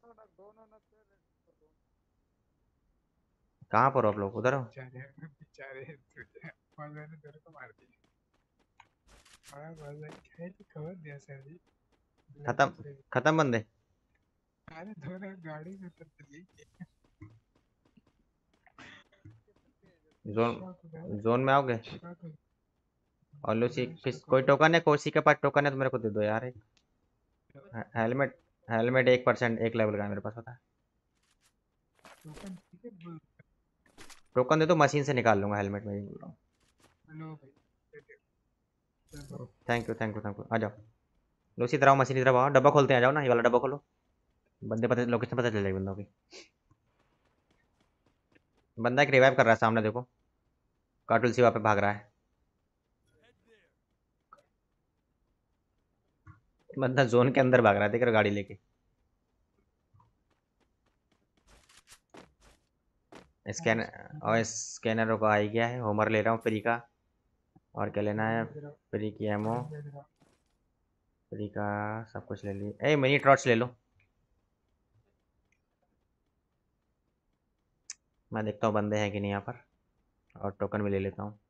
कहाँ पर हो आप लोग, उधर हो? बेचारे बेचारे तुझे मजा ने तेरे को मार दिया। हाँ मजा क्या है कि कवर दिया सर जी। खत्म ब्लैक से। खत्म बंदे। अरे दोनों गाड़ी में तो चली गई। जोन शॉक हो गया। जोन में आओगे? शॉक हो गया। और लूसी हाँ, किस शॉक हो कोई गया। टोकन है, किसी के पास टोकन है तो मेरे को दे दो यार एक। हेलमेट हेलमेट एक परसेंट एक लेवल का है मेरे पास पता है। टोकन ठीक है बोल। टोकन दे दो, मशीन से निकाल लूंगा हेलमेट में, बोल रहा हूँ। लो भाई दे दे। चलो। Thank you thank you thank you, आ जाओ लूसी इधर आओ, मशीन इधर आओ, डब्बा खोलते हैं, आ जाओ ना, ये वाला डब्बा खोलो। बंदे पता लोकेशन पता चल जाएगी बंदों की। बंदा एक रिवाइव कर रहा है सामने देखो, कार्टुल सी वहाँ पे भाग रहा है। Head there. बंदा जोन के अंदर भाग रहा है, देख रहे हो गाड़ी लेके। स्कैनर और स्कैनर को आ ही गया है, होमर ले रहा हूँ फ्री का। और क्या लेना है? फ्री की एमओ, फ्री का सब कुछ ले लिए। ए मिनी टॉर्च ले लो, मैं देखता हूँ बंदे हैं कि नहीं यहाँ पर, और टोकन भी ले लेता हूँ।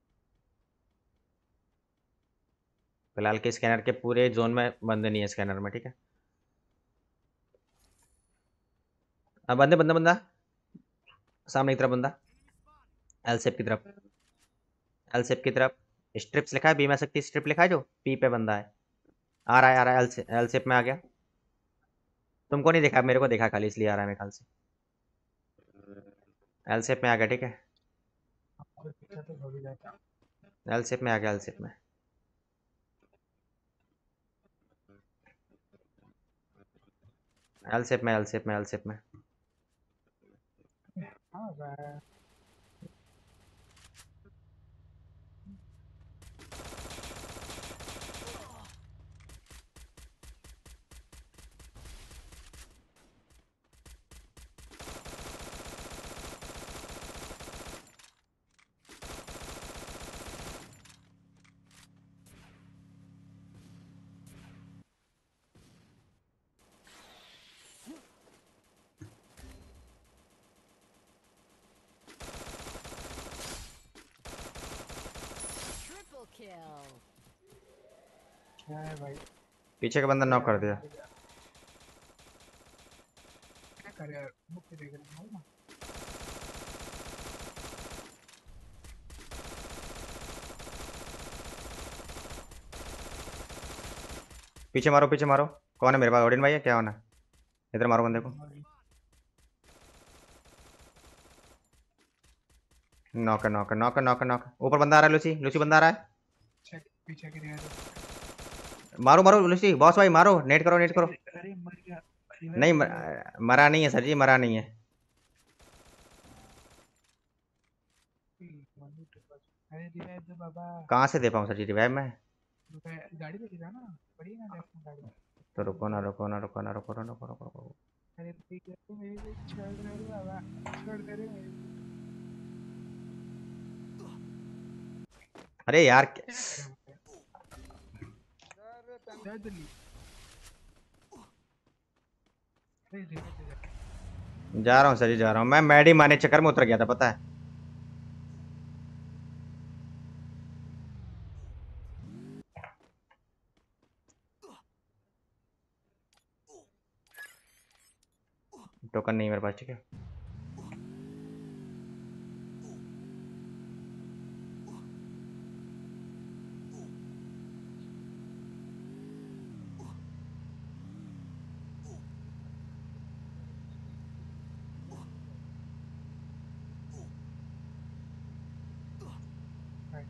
फिलहाल के स्कैनर के पूरे जोन में बंदे नहीं है स्कैनर में, ठीक है। अब बंदे बंदा बंदा सामने की तरफ बंदा, एल सेप की तरफ, एल सेप की तरफ। स्ट्रिप्स लिखा है, बीमा शक्ति स्ट्रिप लिखा है, जो पी पे बंदा है। आ रहा है आ रहा है, एल से, एल सेप में आ गया। तुमको नहीं देखा, मेरे को देखा खाली, इसलिए आ रहा है मेरे ख्याल से। एल सेप में आ गया, ठीक है। और पीछा तो हो भी जाता। एल सेप में आ गया, एल सेप में। एल सेप में एल सेप में एल सेप में। हाँ भाई। Triple kill. क्या है भाई? पीछे का बंदा नॉक कर दिया। क्या करे यार मुझे देख रहा हूँ ना। पीछे मारो पीछे मारो, कौन है मेरे पास? ओडिन भाई है क्या होना? इधर मारो बंदे को। नॉक है नॉक है नॉक है नॉक है नॉक है। ऊपर बंदा आ रहा है, लूसी लूसी बंदा आ रहा है। पीछे पीछे के नहीं आ रहे। मारो मारो लूसी, बॉस भाई मारो, नेट करो नेट करो। अरे मर गया। नहीं म- मरा नहीं है सर जी, मरा नहीं है। अरे रिवाइव दो बाबा। कहाँ से दे पाऊँ सर जी रिवाइव में? गाड़ी लेके जा ना। बड़ी ना लेफ्ट में गाड़ी। तो रुको ना रुको ना रुको ना रुको ना रुको रुको रुको। अरे ठीक है तो मेरे को छोड़ दे रे बाबा। छोड़ दे रे मेरे को। अरे यार क्या करें मुझे? जा जल्दी। अरे रिवाइव दे जा। जा रहा हूँ सर जी, जा रहा हूँ। मैं मैडी मारने के चक्कर में उतर गया था पता है। टोकन नहीं है मेरे पास, ठीक है।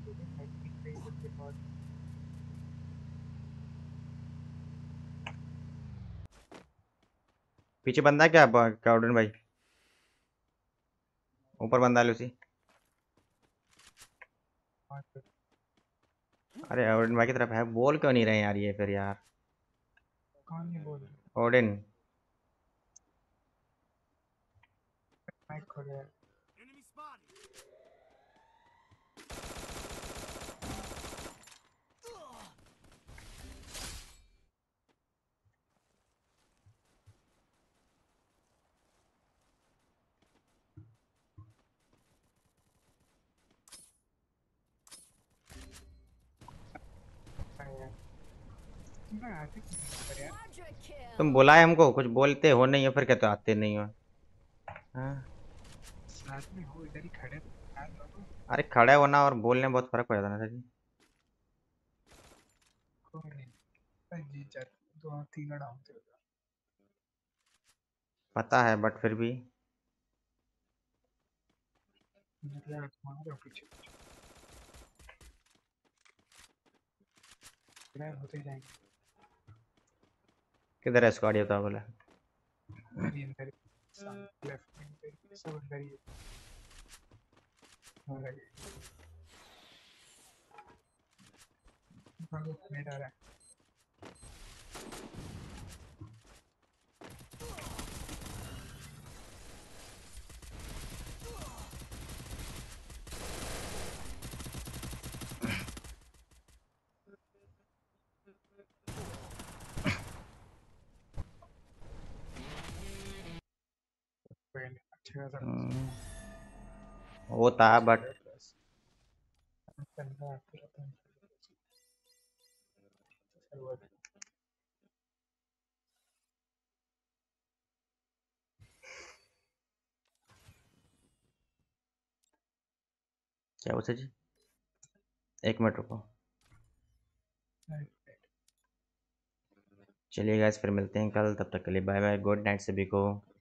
हाइकिंग पे ही बंदे बहुत पीछे बंदा है क्या काउडन भाई? ऊपर बंदा है लूसी। बहुत अरे ओडिन भाई की तरफ है, बोल क्यों नहीं रहे यार ये फिर यार? कौन नहीं बोल रहा ओडिन माइक खोल रहा है Enemy spotted. यार मैं आते क्यों नहीं पर यार Quadra kill. तुम बुलाए हमको, कुछ बोलते हो नहीं हो फिर क्या, तो आते नहीं हो? हाँ? साथ में हो इधर ही खड़े तो यार लोगों अरे खड़े होना और बोलने में बहुत फर्क पड़ जाता है ना सर जी। को नहीं पर जीत जाते दो तीन डाउन थे उधर पता है बट फिर भी मतलब तुम्हारे पीछे ग्रैब होते जाएंगे किधर है स्क्वाड ये तो बोला। अभी अंदर सामने लेफ्ट में पे सब अंदर ही हो लगे भागो नेट आ रहा है कोई नहीं अच्छा खासा हम्म, वो था बट बंदा आते रहता है सर्वर क्या हुआ सर जी? एक मिनट रुको। चलिए गाइस फिर मिलते हैं कल, तब तक के लिए बाय बाय, गुड नाइट सभी को।